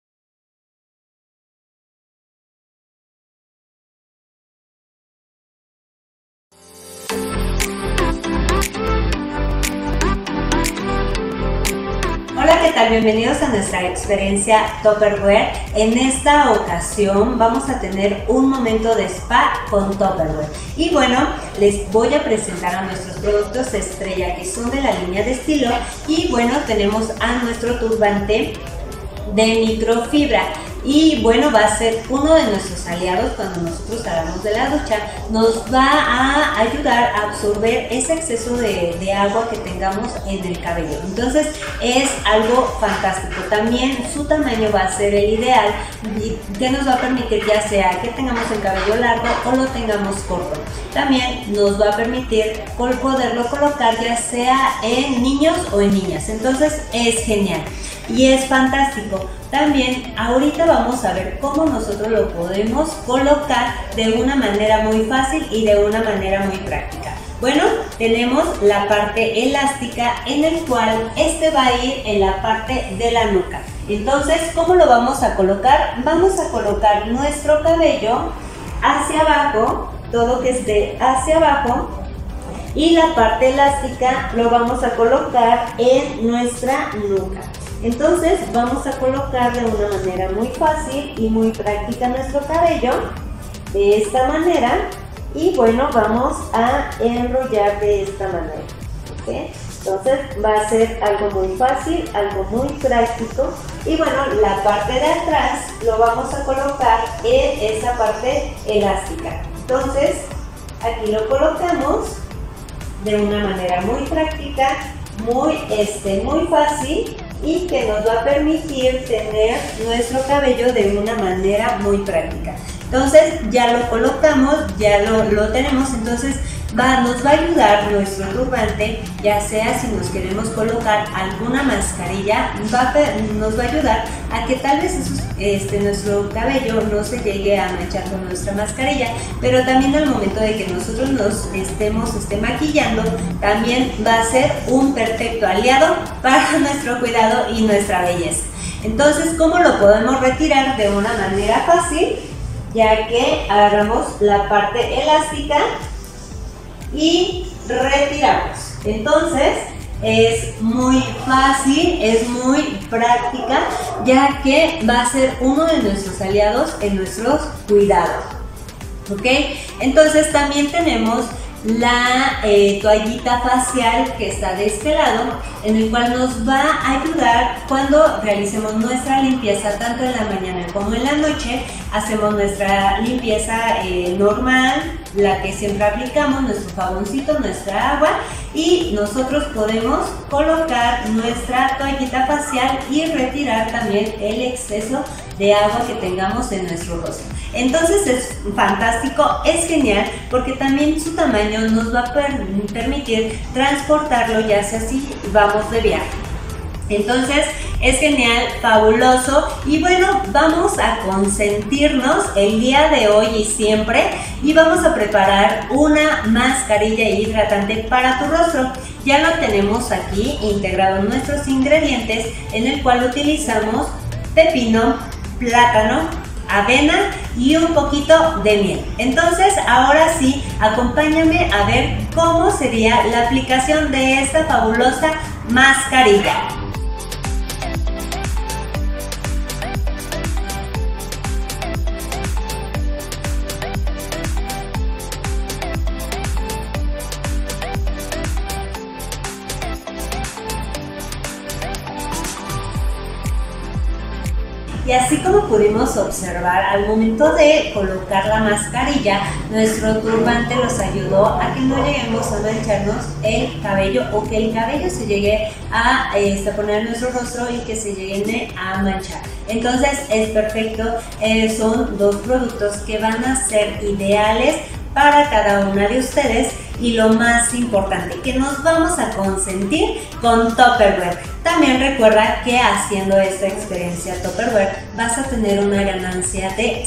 Hola, ¿qué tal? Bienvenidos a nuestra experiencia Tupperware. En esta ocasión vamos a tener un momento de spa con Tupperware. Y bueno, les voy a presentar a nuestros productos estrella que son de la línea de estilo. Y bueno, tenemos a nuestro turbante de microfibra. y bueno, va a ser uno de nuestros aliados cuando nosotros salgamos de la ducha. Nos va a ayudar a absorber ese exceso de agua que tengamos en el cabello. Entonces es algo fantástico. También su tamaño va a ser el ideal, que nos va a permitir ya sea que tengamos el cabello largo o lo tengamos corto. También nos va a permitir poderlo colocar ya sea en niños o en niñas. Entonces es genial y es fantástico. También ahorita vamos a ver cómo nosotros lo podemos colocar de una manera muy fácil y de una manera muy práctica. Bueno, tenemos la parte elástica en el cual este va a ir en la parte de la nuca. Entonces, ¿cómo lo vamos a colocar? Vamos a colocar nuestro cabello hacia abajo, todo que esté hacia abajo, y la parte elástica lo vamos a colocar en nuestra nuca. Entonces vamos a colocar de una manera muy fácil y muy práctica nuestro cabello de esta manera, y bueno, vamos a enrollar de esta manera, ¿okay? Entonces va a ser algo muy fácil, algo muy práctico, y bueno, la parte de atrás lo vamos a colocar en esa parte elástica. Entonces aquí lo colocamos de una manera muy práctica, muy fácil, y que nos va a permitir tener nuestro cabello de una manera muy práctica. Entonces ya lo colocamos, ya lo tenemos. Entonces nos va a ayudar nuestro turbante, ya sea si nos queremos colocar alguna mascarilla, nos va a ayudar a que tal vez nuestro cabello no se llegue a manchar con nuestra mascarilla, pero también al momento de que nosotros nos estemos maquillando, también va a ser un perfecto aliado para nuestro cuidado y nuestra belleza. Entonces, ¿cómo lo podemos retirar de una manera fácil? Ya que agarramos la parte elástica y retiramos. Entonces es muy fácil, es muy práctica, ya que va a ser uno de nuestros aliados en nuestros cuidados, ¿ok? Entonces también tenemos la toallita facial que está de este lado, en el cual nos va a ayudar cuando realicemos nuestra limpieza tanto en la mañana como en la noche. Hacemos nuestra limpieza normal, la que siempre aplicamos, nuestro jaboncito, nuestra agua, y nosotros podemos colocar nuestra toallita facial y retirar también el exceso de agua que tengamos en nuestro rostro. Entonces es fantástico, es genial, porque también su tamaño nos va a permitir transportarlo ya sea si vamos de viaje. Entonces es genial, fabuloso, y bueno, vamos a consentirnos el día de hoy y siempre, y vamos a preparar una mascarilla hidratante para tu rostro. Ya lo tenemos aquí integrado en nuestros ingredientes, en el cual utilizamos pepino, plátano, avena y un poquito de miel. Entonces ahora sí, acompáñame a ver cómo sería la aplicación de esta fabulosa mascarilla. Y así como pudimos observar, al momento de colocar la mascarilla, nuestro turbante nos ayudó a que no lleguemos a mancharnos el cabello, o que el cabello se llegue a poner en nuestro rostro y que se llegue a manchar. Entonces es perfecto, son dos productos que van a ser ideales para cada una de ustedes, y lo más importante, que nos vamos a consentir con Tupperware. También recuerda que haciendo esta experiencia Tupperware vas a tener una ganancia de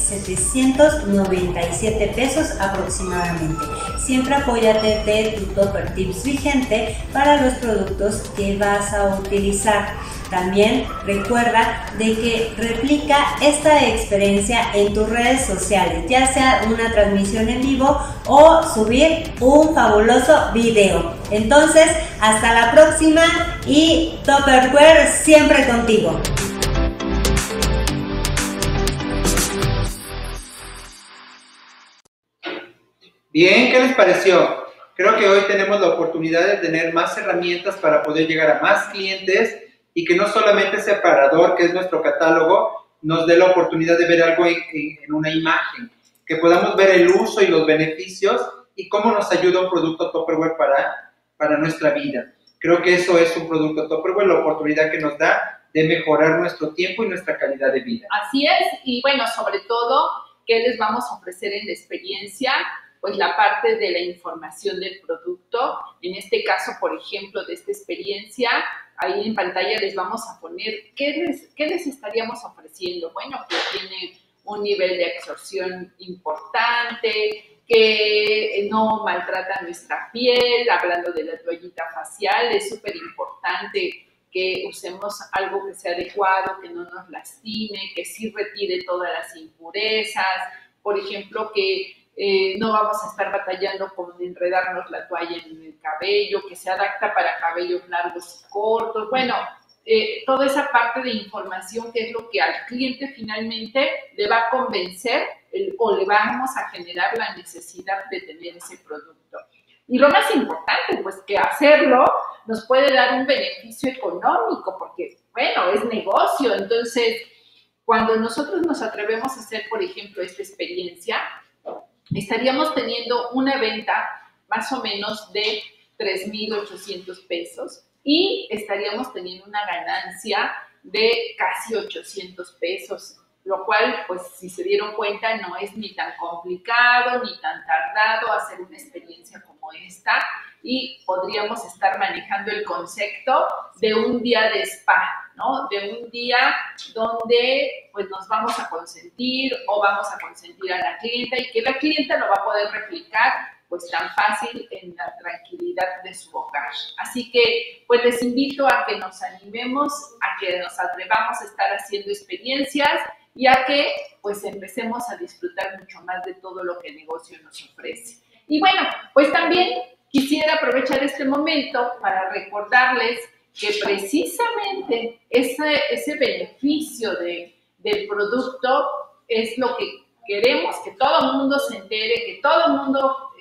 797 pesos aproximadamente. Siempre apóyate de tu Tupper Tips vigente para los productos que vas a utilizar. También recuerda de que replica esta experiencia en tus redes sociales, ya sea una transmisión en vivo o subir un fabuloso video. Entonces, hasta la próxima, y Tupperware siempre contigo. Bien, ¿qué les pareció? Creo que hoy tenemos la oportunidad de tener más herramientas para poder llegar a más clientes, y que no solamente ese aparador, que es nuestro catálogo, nos dé la oportunidad de ver algo en una imagen, que podamos ver el uso y los beneficios y cómo nos ayuda un producto Tupperware para nuestra vida. Creo que eso es un producto Tupperware, la oportunidad que nos da de mejorar nuestro tiempo y nuestra calidad de vida. Así es, y bueno, sobre todo, ¿qué les vamos a ofrecer en la experiencia? Pues la parte de la información del producto. En este caso, por ejemplo, de esta experiencia, ahí en pantalla les vamos a poner qué les estaríamos ofreciendo. Bueno, que tiene un nivel de absorción importante, que no maltrata nuestra piel, hablando de la toallita facial, es súper importante que usemos algo que sea adecuado, que no nos lastime, que sí retire todas las impurezas, por ejemplo, que no vamos a estar batallando con enredarnos la toalla en el cabello, que se adapta para cabellos largos y cortos. Bueno, toda esa parte de información que es lo que al cliente finalmente le va a convencer o le vamos a generar la necesidad de tener ese producto. Y lo más importante, pues que hacerlo nos puede dar un beneficio económico, porque, bueno, es negocio. Entonces, cuando nosotros nos atrevemos a hacer, por ejemplo, esta experiencia, estaríamos teniendo una venta más o menos de 3,800 pesos y estaríamos teniendo una ganancia de casi 800 pesos, lo cual, pues, si se dieron cuenta, no es ni tan complicado ni tan tardado hacer una experiencia como esta, y podríamos estar manejando el concepto de un día de spa, ¿no? De un día donde, pues, nos vamos a consentir o vamos a consentir a la clienta y que la clienta lo va a poder replicar, pues, tan fácil en la tranquilidad de su hogar. Así que, pues, les invito a que nos animemos, a que nos atrevamos a estar haciendo experiencias y a que, pues, empecemos a disfrutar mucho más de todo lo que el negocio nos ofrece. Y bueno, pues también quisiera aprovechar este momento para recordarles que precisamente ese beneficio del producto es lo que queremos, que todo el mundo se entere, que todo el mundo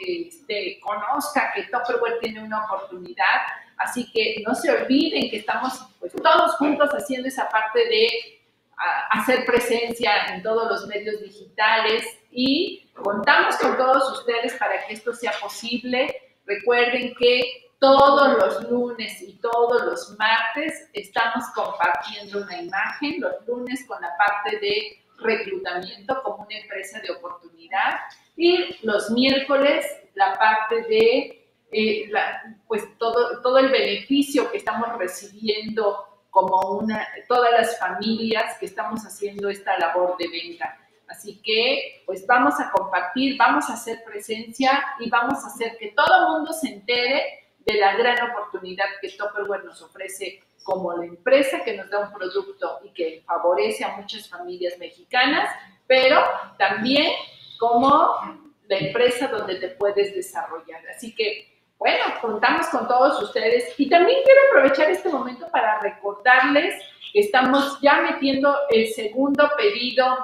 conozca que Tupperware tiene una oportunidad. Así que no se olviden que estamos, pues, todos juntos haciendo esa parte de hacer presencia en todos los medios digitales y contamos con todos ustedes para que esto sea posible. Recuerden que todos los lunes y todos los martes estamos compartiendo una imagen, los lunes con la parte de reclutamiento como una empresa de oportunidad y los miércoles la parte de pues todo el beneficio que estamos recibiendo como todas las familias que estamos haciendo esta labor de venta. Así que, pues, vamos a compartir, vamos a hacer presencia y vamos a hacer que todo el mundo se entere de la gran oportunidad que Tupperware nos ofrece como la empresa que nos da un producto y que favorece a muchas familias mexicanas, pero también como la empresa donde te puedes desarrollar. Así que, bueno, contamos con todos ustedes y también quiero aprovechar este momento para recordarles que estamos ya metiendo el segundo pedido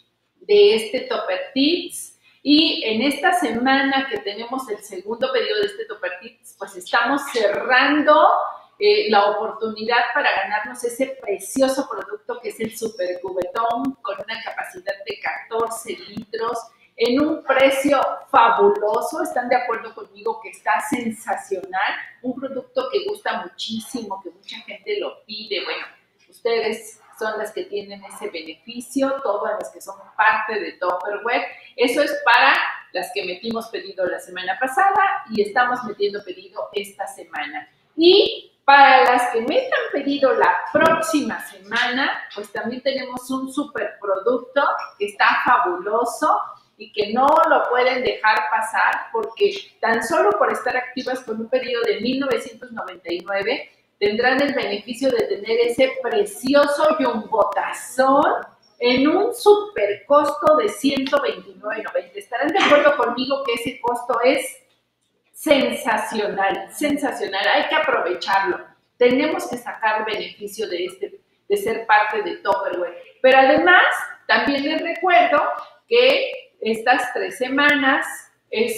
de este Tupper Tips y en esta semana que tenemos el segundo pedido de este Tupper Tips, pues estamos cerrando la oportunidad para ganarnos ese precioso producto que es el Super Cubetón con una capacidad de 14 litros en un precio fabuloso. ¿Están de acuerdo conmigo que está sensacional? Un producto que gusta muchísimo, que mucha gente lo pide. Bueno, ustedes son las que tienen ese beneficio, todas las que son parte de Tupperware. Eso es para las que metimos pedido la semana pasada y estamos metiendo pedido esta semana. Y para las que metan pedido la próxima semana, pues también tenemos un super producto que está fabuloso y que no lo pueden dejar pasar porque tan solo por estar activas con un pedido de 1,999 tendrán el beneficio de tener ese precioso yumbotazón en un super costo de 129.90. ¿Estarán de acuerdo conmigo que ese costo es sensacional? Sensacional, hay que aprovecharlo. Tenemos que sacar beneficio de ser parte de Tupperware. Pero además, también les recuerdo que estas 3 semanas es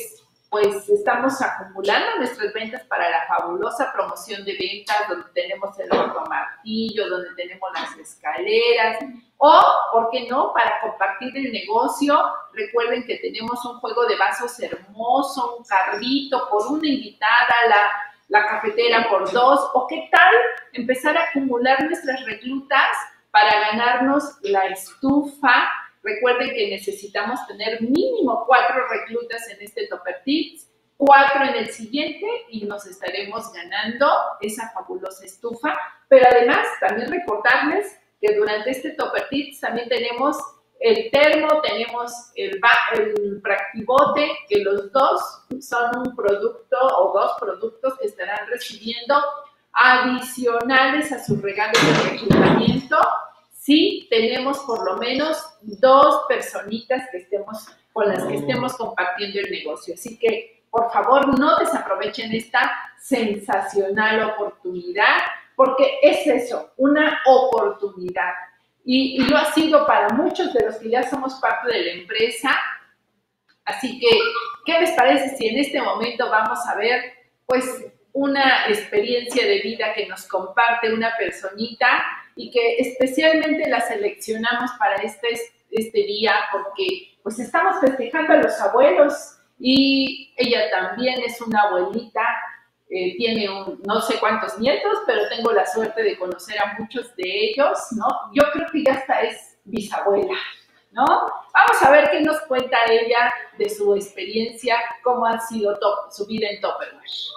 pues estamos acumulando nuestras ventas para la fabulosa promoción de ventas, donde tenemos el horno martillo, donde tenemos las escaleras, o, ¿por qué no?, para compartir el negocio. Recuerden que tenemos un juego de vasos hermoso, un carrito por una invitada, la cafetera por 2, o qué tal empezar a acumular nuestras reclutas para ganarnos la estufa. Recuerden que necesitamos tener mínimo 4 reclutas en este Topper Tips, 4 en el siguiente y nos estaremos ganando esa fabulosa estufa. Pero además también recordarles que durante este Topper Tips también tenemos el termo, tenemos el Practibote, que los dos son un producto o 2 productos que estarán recibiendo adicionales a sus regalos de reclutamiento. Sí, tenemos por lo menos 2 personitas con las que estemos compartiendo el negocio. Así que, por favor, no desaprovechen esta sensacional oportunidad, porque es eso, una oportunidad. Y lo ha sido para muchos de los que ya somos parte de la empresa. Así que, ¿qué les parece si en este momento vamos a ver, pues, una experiencia de vida que nos comparte una personita y que especialmente la seleccionamos para este día porque pues estamos festejando a los abuelos y ella también es una abuelita, tiene no sé cuántos nietos, pero tengo la suerte de conocer a muchos de ellos, ¿no? Yo creo que ya hasta es bisabuela, ¿no? Vamos a ver qué nos cuenta ella de su experiencia, cómo ha sido su vida en Tupperware.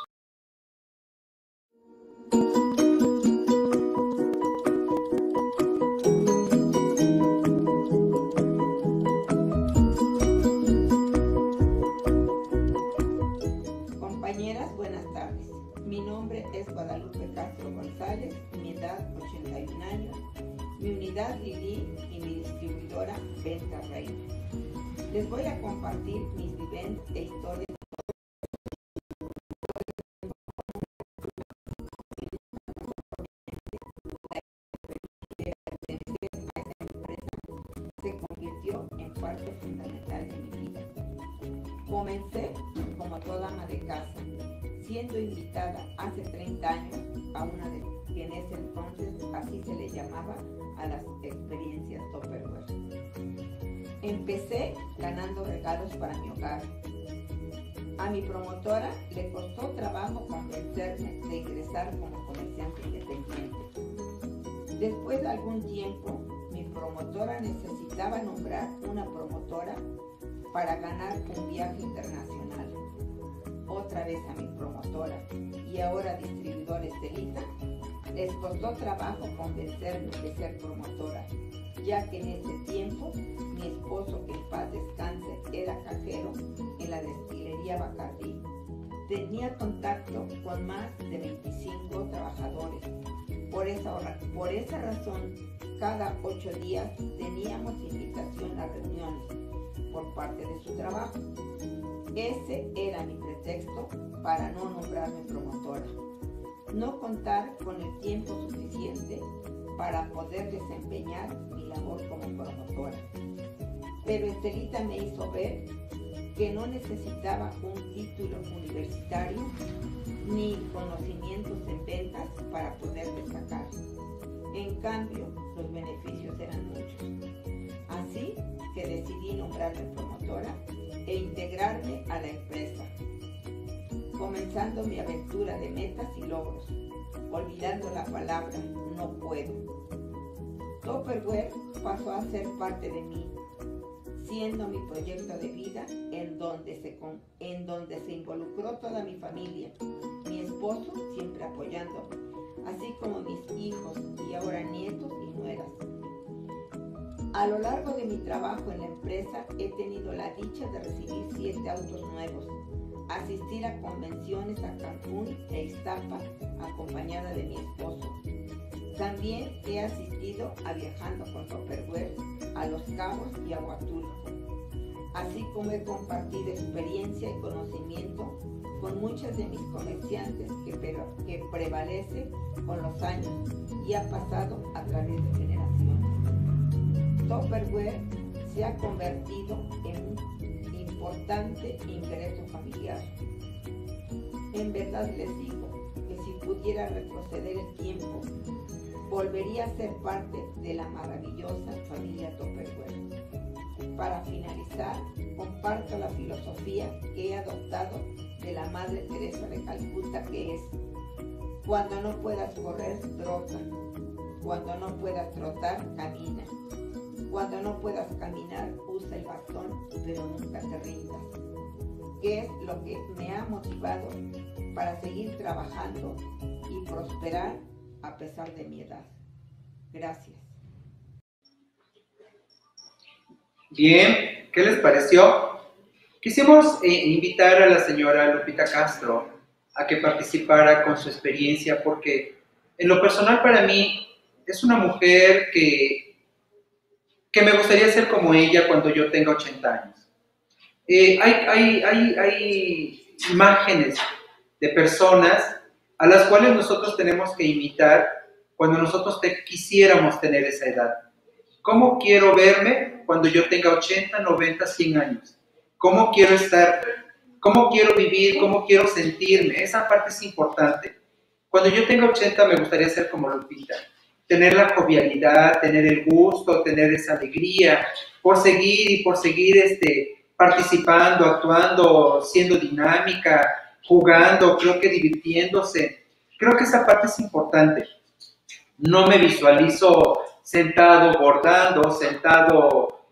Compañeras, buenas tardes. Mi nombre es Guadalupe Castro González, mi edad 81 años, mi unidad Lili y mi distribuidora Venta Reina. Les voy a compartir mis vivencias e historias. Se convirtió en parte fundamental de mi vida. Comencé como toda ama de casa, siendo invitada hace 30 años a una de que en ese entonces así se le llamaba a las experiencias Tupperware. Empecé ganando regalos para mi hogar. A mi promotora le costó trabajo convencerme de ingresar como comerciante independiente. Después de algún tiempo, mi promotora necesitaba nombrar una promotora para ganar un viaje internacional. Otra vez a mi promotora y ahora distribuidora Estelita les costó trabajo convencerme de ser promotora, ya que en ese tiempo mi esposo, que en paz descanse, era cajero en la destilería Bacardí. Tenía contacto con más de 25 trabajadores. Por esa razón, cada 8 días teníamos invitación a reuniones por parte de su trabajo. Ese era mi pretexto para no nombrarme promotora. No contar con el tiempo suficiente para poder desempeñar mi labor como promotora. Pero Estelita me hizo ver que no necesitaba un título universitario ni conocimientos en ventas para poder destacar. En cambio, los beneficios eran muchos. Así que decidí nombrarme promotora e integrarme a la empresa, comenzando mi aventura de metas y logros, olvidando la palabra no puedo. Tupperware pasó a ser parte de mí, siendo mi proyecto de vida en donde se involucró toda mi familia, mi esposo siempre apoyándome, así como mis hijos y ahora nietos y nueras. A lo largo de mi trabajo en la empresa he tenido la dicha de recibir 7 autos nuevos, asistir a convenciones a Cancún e Iztapa acompañada de mi esposo. También he asistido a Viajando con Tupperware a Los Cabos y a Huatulco, así como he compartido experiencia y conocimiento con muchas de mis comerciantes que prevalece con los años y ha pasado a través de generaciones. Tupperware se ha convertido en un importante ingreso familiar. En verdad les digo que si pudiera retroceder el tiempo, volvería a ser parte de la maravillosa familia Tupperware. Para finalizar, comparto la filosofía que he adoptado de la Madre Teresa de Calcuta, que es: cuando no puedas correr, trota; cuando no puedas trotar, camina; cuando no puedas caminar, usa el bastón, pero nunca te rindas. Que es lo que me ha motivado para seguir trabajando y prosperar a pesar de mi edad. Gracias. Bien, ¿qué les pareció? Quisimos invitar a la señora Lupita Castro a que participara con su experiencia, porque en lo personal para mí es una mujer que me gustaría ser como ella cuando yo tenga 80 años. Hay imágenes de personas a las cuales nosotros tenemos que imitar cuando nosotros quisiéramos tener esa edad. ¿Cómo quiero verme cuando yo tenga 80, 90, 100 años? ¿Cómo quiero estar? ¿Cómo quiero vivir? ¿Cómo quiero sentirme? Esa parte es importante. Cuando yo tenga 80 me gustaría ser como Lupita. Tener la jovialidad, tener el gusto, tener esa alegría, por seguir participando, actuando, siendo dinámica, jugando, creo que divirtiéndose. Creo que esa parte es importante. No me visualizo sentado bordando, sentado,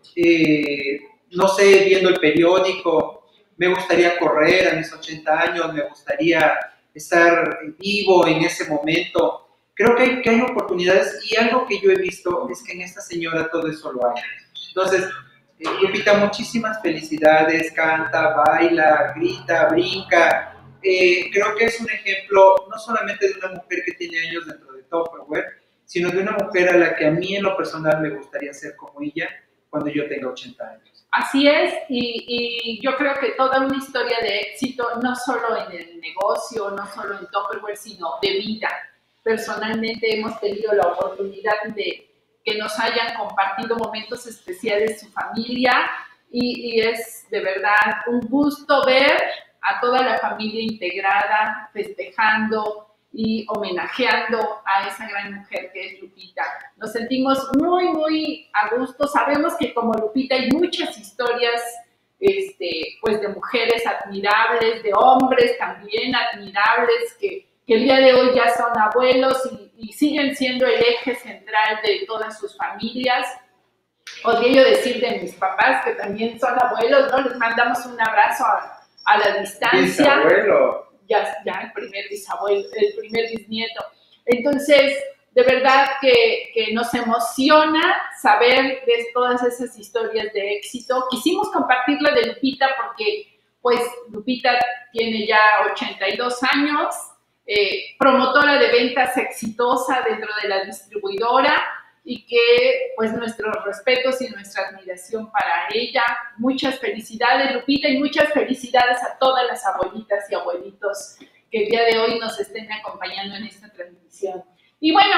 no sé, viendo el periódico. Me gustaría correr a mis 80 años, me gustaría estar vivo en ese momento. Creo que hay oportunidades, y algo que yo he visto es que en esta señora todo eso lo hay. Entonces, Lupita, muchísimas felicidades, canta, baila, grita, brinca. Creo que es un ejemplo no solamente de una mujer que tiene años dentro de Tupperware, sino de una mujer a la que a mí en lo personal me gustaría ser como ella cuando yo tenga 80 años. Así es, y yo creo que toda una historia de éxito, no solo en el negocio, no solo en Tupperware, sino de vida. Personalmente hemos tenido la oportunidad de que nos hayan compartido momentos especiales su familia, y es de verdad un gusto ver a toda la familia integrada, festejando y homenajeando a esa gran mujer que es Lupita. Nos sentimos muy, muy a gusto. Sabemos que como Lupita hay muchas historias pues de mujeres admirables, de hombres también admirables, que el día de hoy ya son abuelos y siguen siendo el eje central de todas sus familias. Podría yo decir de mis papás, que también son abuelos, ¿no? Les mandamos un abrazo a la distancia. Bisabuelo. Ya el primer bisabuelo, el primer bisnieto. Entonces, de verdad que nos emociona saber de todas esas historias de éxito. Quisimos compartir la de Lupita porque, pues, Lupita tiene ya 82 años, promotora de ventas exitosa dentro de la distribuidora, y que, pues, nuestros respetos y nuestra admiración para ella. Muchas felicidades, Lupita, y muchas felicidades a todas las abuelitas y abuelitos que el día de hoy nos estén acompañando en esta transmisión. Y bueno,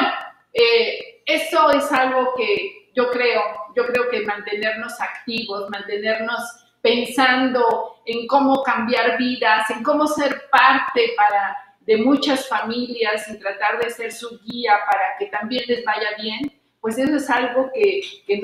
eso es algo que yo creo que mantenernos activos, mantenernos pensando en cómo cambiar vidas, en cómo ser parte de muchas familias y tratar de ser su guía para que también les vaya bien, pues eso es algo que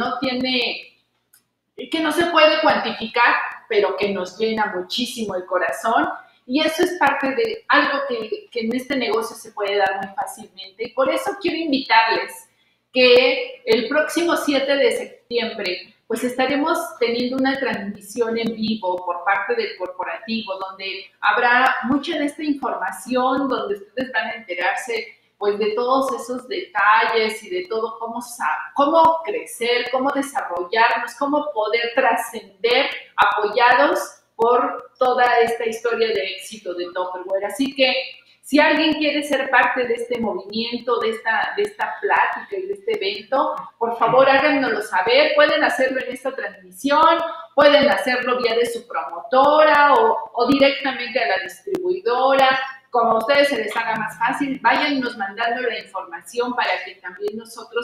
no se puede cuantificar, pero que nos llena muchísimo el corazón. Y eso es parte de algo que en este negocio se puede dar muy fácilmente. Y por eso quiero invitarles que el próximo 7 de septiembre pues estaremos teniendo una transmisión en vivo por parte del corporativo, donde habrá mucha de esta información, donde ustedes van a enterarse pues de todos esos detalles y de todo cómo crecer, cómo desarrollarnos, cómo poder trascender apoyados por toda esta historia de éxito de Tupperware. Así que si alguien quiere ser parte de este movimiento, de esta plática y de este evento, por favor háganoslo saber. Pueden hacerlo en esta transmisión, pueden hacerlo vía de su promotora o directamente a la distribuidora. Como a ustedes se les haga más fácil, váyannos mandando la información para que también nosotros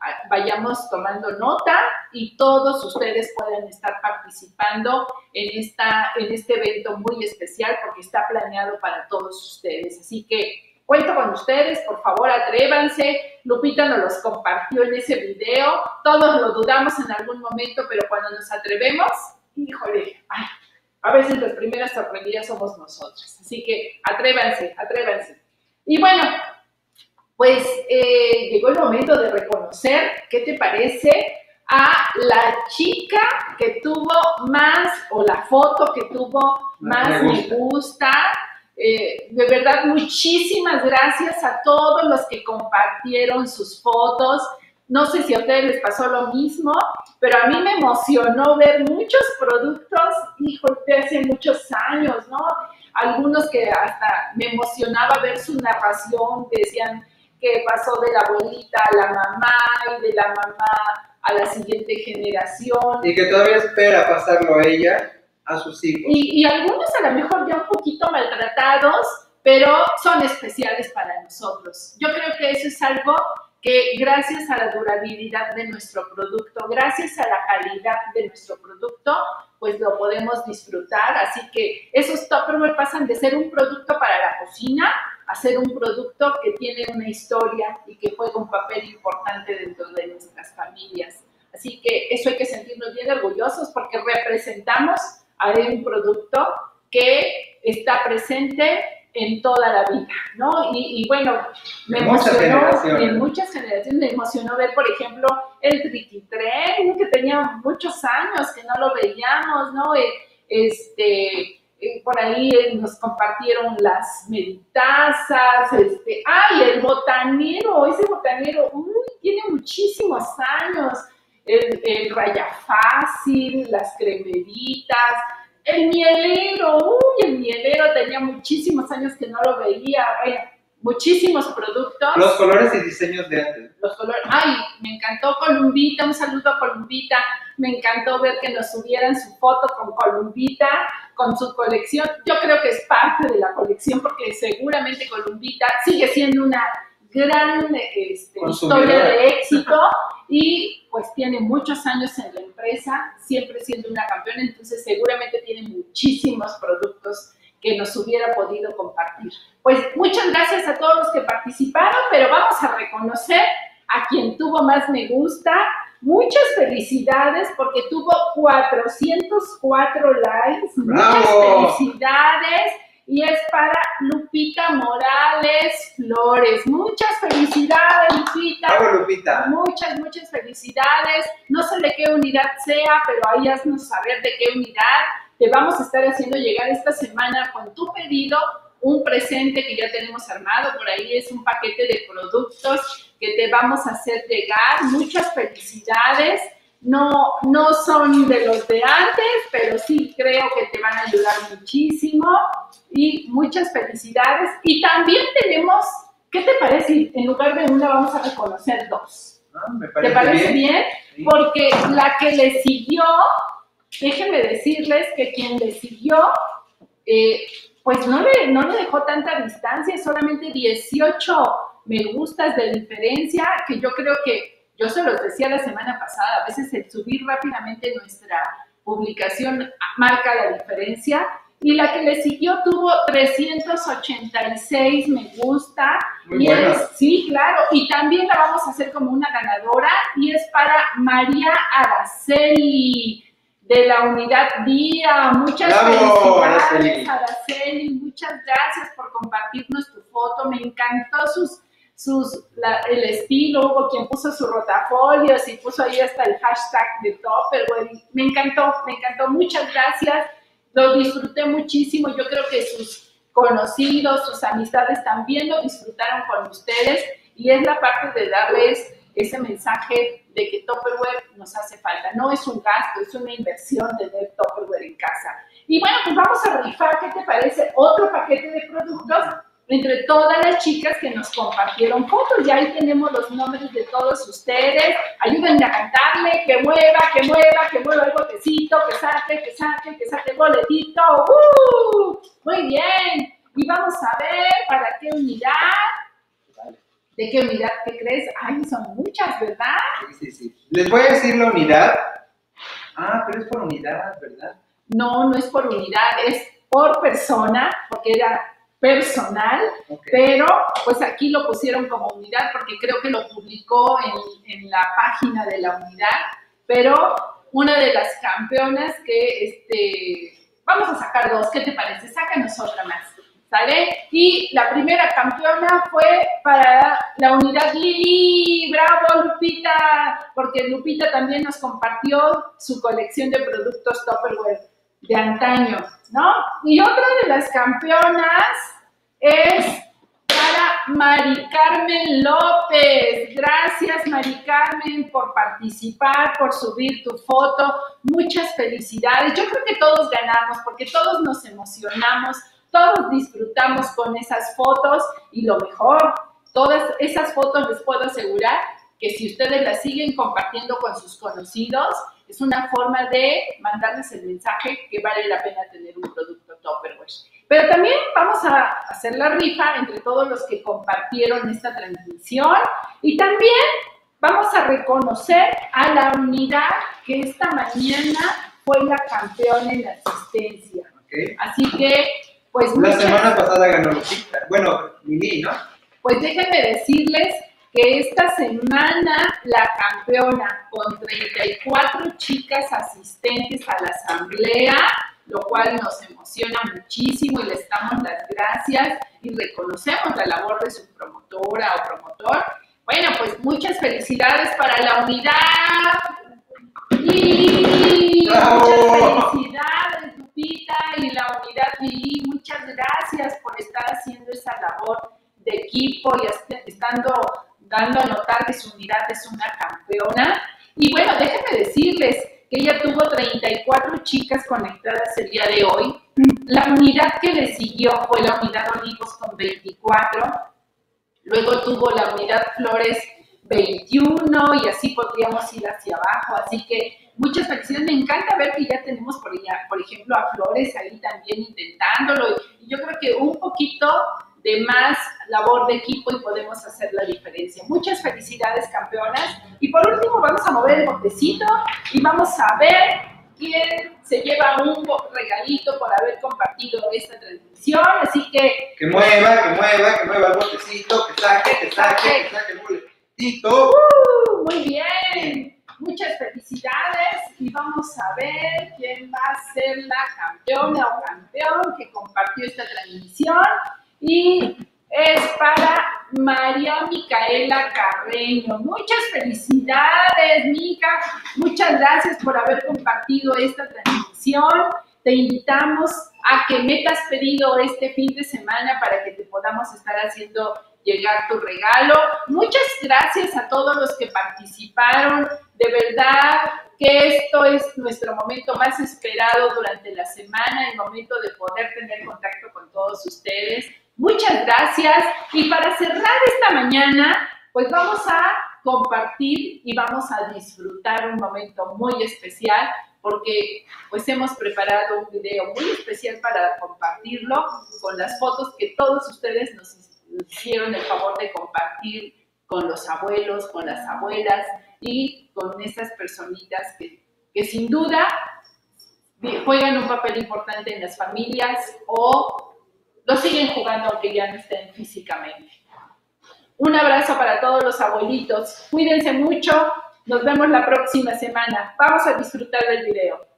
vayamos tomando nota y todos ustedes puedan estar participando en este evento muy especial porque está planeado para todos ustedes. Así que cuento con ustedes, por favor, atrévanse. Lupita nos los compartió en ese video. Todos lo dudamos en algún momento, pero cuando nos atrevemos, híjole, ay, a veces las primeras sorprendidas somos nosotros. Así que atrévanse, atrévanse. Y bueno, pues llegó el momento de reconocer, ¿qué te parece? A la chica que tuvo más, o la foto que tuvo más me gusta. De verdad, muchísimas gracias a todos los que compartieron sus fotos. No sé si a ustedes les pasó lo mismo, pero a mí me emocionó ver muchos productos, híjole, de hace muchos años, ¿no? Algunos que hasta me emocionaba ver su narración, decían que pasó de la abuelita a la mamá y de la mamá a la siguiente generación. Y que todavía espera pasarlo a ella, a sus hijos. Y algunos a lo mejor ya un poquito maltratados, pero son especiales para nosotros. Yo creo que eso es algo que gracias a la durabilidad de nuestro producto, gracias a la calidad de nuestro producto, pues lo podemos disfrutar. Así que esos Tupperware pasan de ser un producto para la cocina a ser un producto que tiene una historia y que juega un papel importante dentro de nuestras familias. Así que eso hay que sentirnos bien orgullosos porque representamos a un producto que está presente en toda la vida, ¿no? Y bueno, me emocionó, en muchas generaciones me emocionó ver, por ejemplo, el triquitrén, que tenía muchos años que no lo veíamos, ¿no? Por ahí nos compartieron las meditazas, el botanero, ese botanero, tiene muchísimos años, el raya fácil, las cremeritas, el mielero, el mielero tenía muchísimos años que no lo veía, muchísimos productos. Los colores y diseños de antes. Los colores, me encantó Columbita, un saludo a Columbita, me encantó ver que nos subieran su foto con Columbita, con su colección. Yo creo que es parte de la colección porque seguramente Columbita sigue siendo una gran historia de éxito y pues tiene muchos años en la empresa, siempre siendo una campeona, entonces seguramente tiene muchísimos productos que nos hubiera podido compartir. Pues muchas gracias a todos los que participaron, pero vamos a reconocer a quien tuvo más me gusta. Muchas felicidades porque tuvo 404 likes. ¡Bravo! Muchas felicidades. Y es para Lupita Morales Flores. Muchas felicidades, Lupita. ¡Bravo, Lupita! Muchas felicidades. No sé de qué unidad sea, pero ahí haznos saber de qué unidad. Te vamos a estar haciendo llegar esta semana con tu pedido un presente que ya tenemos armado. Por ahí es un paquete de productos que te vamos a hacer llegar. Muchas felicidades. No son de los de antes, pero sí creo que te van a ayudar muchísimo. Y muchas felicidades. Y también tenemos, ¿qué te parece? En lugar de una vamos a reconocer dos. ¿Te parece bien? Sí. Porque la que le siguió, déjenme decirles que quien le siguió, pues no le dejó tanta distancia, solamente 18 me gustas de diferencia, que yo creo que, yo se los decía la semana pasada, a veces el subir rápidamente nuestra publicación marca la diferencia, y la que le siguió tuvo 386 me gusta. Muy bueno. Sí, claro, y también la vamos a hacer como una ganadora, y es para María Araceli, de la unidad Día. Muchas felicidades, Araceli, muchas gracias por compartirnos tu foto, me encantó el estilo, hubo quien puso sus rotafolios y puso ahí hasta el hashtag de Tupperware, me encantó, muchas gracias, lo disfruté muchísimo, yo creo que sus conocidos, sus amistades también lo disfrutaron con ustedes, y es la parte de darles ese mensaje de que Tupperware nos hace falta. No es un gasto, es una inversión tener Tupperware en casa. Y bueno, pues vamos a rifar, ¿qué te parece? Otro paquete de productos entre todas las chicas que nos compartieron fotos. Ya ahí tenemos los nombres de todos ustedes. Ayúdenme a cantarle, que mueva el botecito, que saque el boletito. Muy bien. Y vamos a ver para qué unidad. ¿De qué unidad? ¿Qué crees? Ay, son muchas, ¿verdad? Sí. Les voy a decir la unidad. Ah, pero es por unidad, ¿verdad? No, no es por unidad, es por persona, porque era personal, Okay. pero pues aquí lo pusieron como unidad porque creo que lo publicó en la página de la unidad, pero una de las campeonas que vamos a sacar dos, ¿qué te parece? Sácanos otra más, ¿sale? Y la primera campeona fue para la unidad Lili. ¡Bravo, Lupita! Porque Lupita también nos compartió su colección de productos Tupperware de antaño, ¿no? Y otra de las campeonas es para Mari Carmen López. Gracias, Mari Carmen, por participar, por subir tu foto. Muchas felicidades. Yo creo que todos ganamos porque todos nos emocionamos, todos disfrutamos con esas fotos y lo mejor, todas esas fotos les puedo asegurar que si ustedes las siguen compartiendo con sus conocidos, es una forma de mandarles el mensaje que vale la pena tener un producto Tupperware. Pero también vamos a hacer la rifa entre todos los que compartieron esta transmisión y también vamos a reconocer a la unidad que esta mañana fue la campeona en asistencia. Okay. Así que, pues... La semana pasada ganó Lupita. Bueno, Lili, ¿no? Pues déjenme decirles que esta semana la campeona con 34 chicas asistentes a la asamblea, lo cual nos emociona muchísimo y le damos las gracias y reconocemos la labor de su promotora o promotor. Bueno, pues muchas felicidades para la unidad. Y muchas felicidades, Lupita, y la unidad Lili. Muchas gracias por estar haciendo esa labor de equipo y dando a notar que su unidad es una campeona. Y bueno, déjenme decirles que ella tuvo 34 chicas conectadas el día de hoy. La unidad que le siguió fue la unidad Olivos con 24. Luego tuvo la unidad Flores 21 y así podríamos ir hacia abajo. Así que muchas felicidades. Me encanta ver que ya tenemos por ejemplo, a Flores ahí también intentándolo. Y yo creo que un poquito de más labor de equipo y podemos hacer la diferencia. Muchas felicidades, campeonas. Y por último vamos a mover el botecito y vamos a ver quién se lleva un regalito por haber compartido esta transmisión. Así que... Que mueva el botecito, que saque el boletito. Muy bien. Muchas felicidades y vamos a ver quién va a ser la campeona o campeón que compartió esta transmisión. Y es para María Micaela Carreño. Muchas felicidades, Mica. Muchas gracias por haber compartido esta transmisión. Te invitamos a que metas pedido este fin de semana para que te podamos estar haciendo llegar tu regalo. Muchas gracias a todos los que participaron. De verdad que esto es nuestro momento más esperado durante la semana, el momento de poder tener contacto con todos ustedes. Muchas gracias. Y para cerrar esta mañana, pues vamos a compartir y vamos a disfrutar un momento muy especial porque pues hemos preparado un video muy especial para compartirlo con las fotos que todos ustedes nos hicieron el favor de compartir con los abuelos, con las abuelas y con esas personitas que sin duda juegan un papel importante en las familias o lo siguen jugando aunque ya no estén físicamente. Un abrazo para todos los abuelitos. Cuídense mucho. Nos vemos la próxima semana. Vamos a disfrutar del video.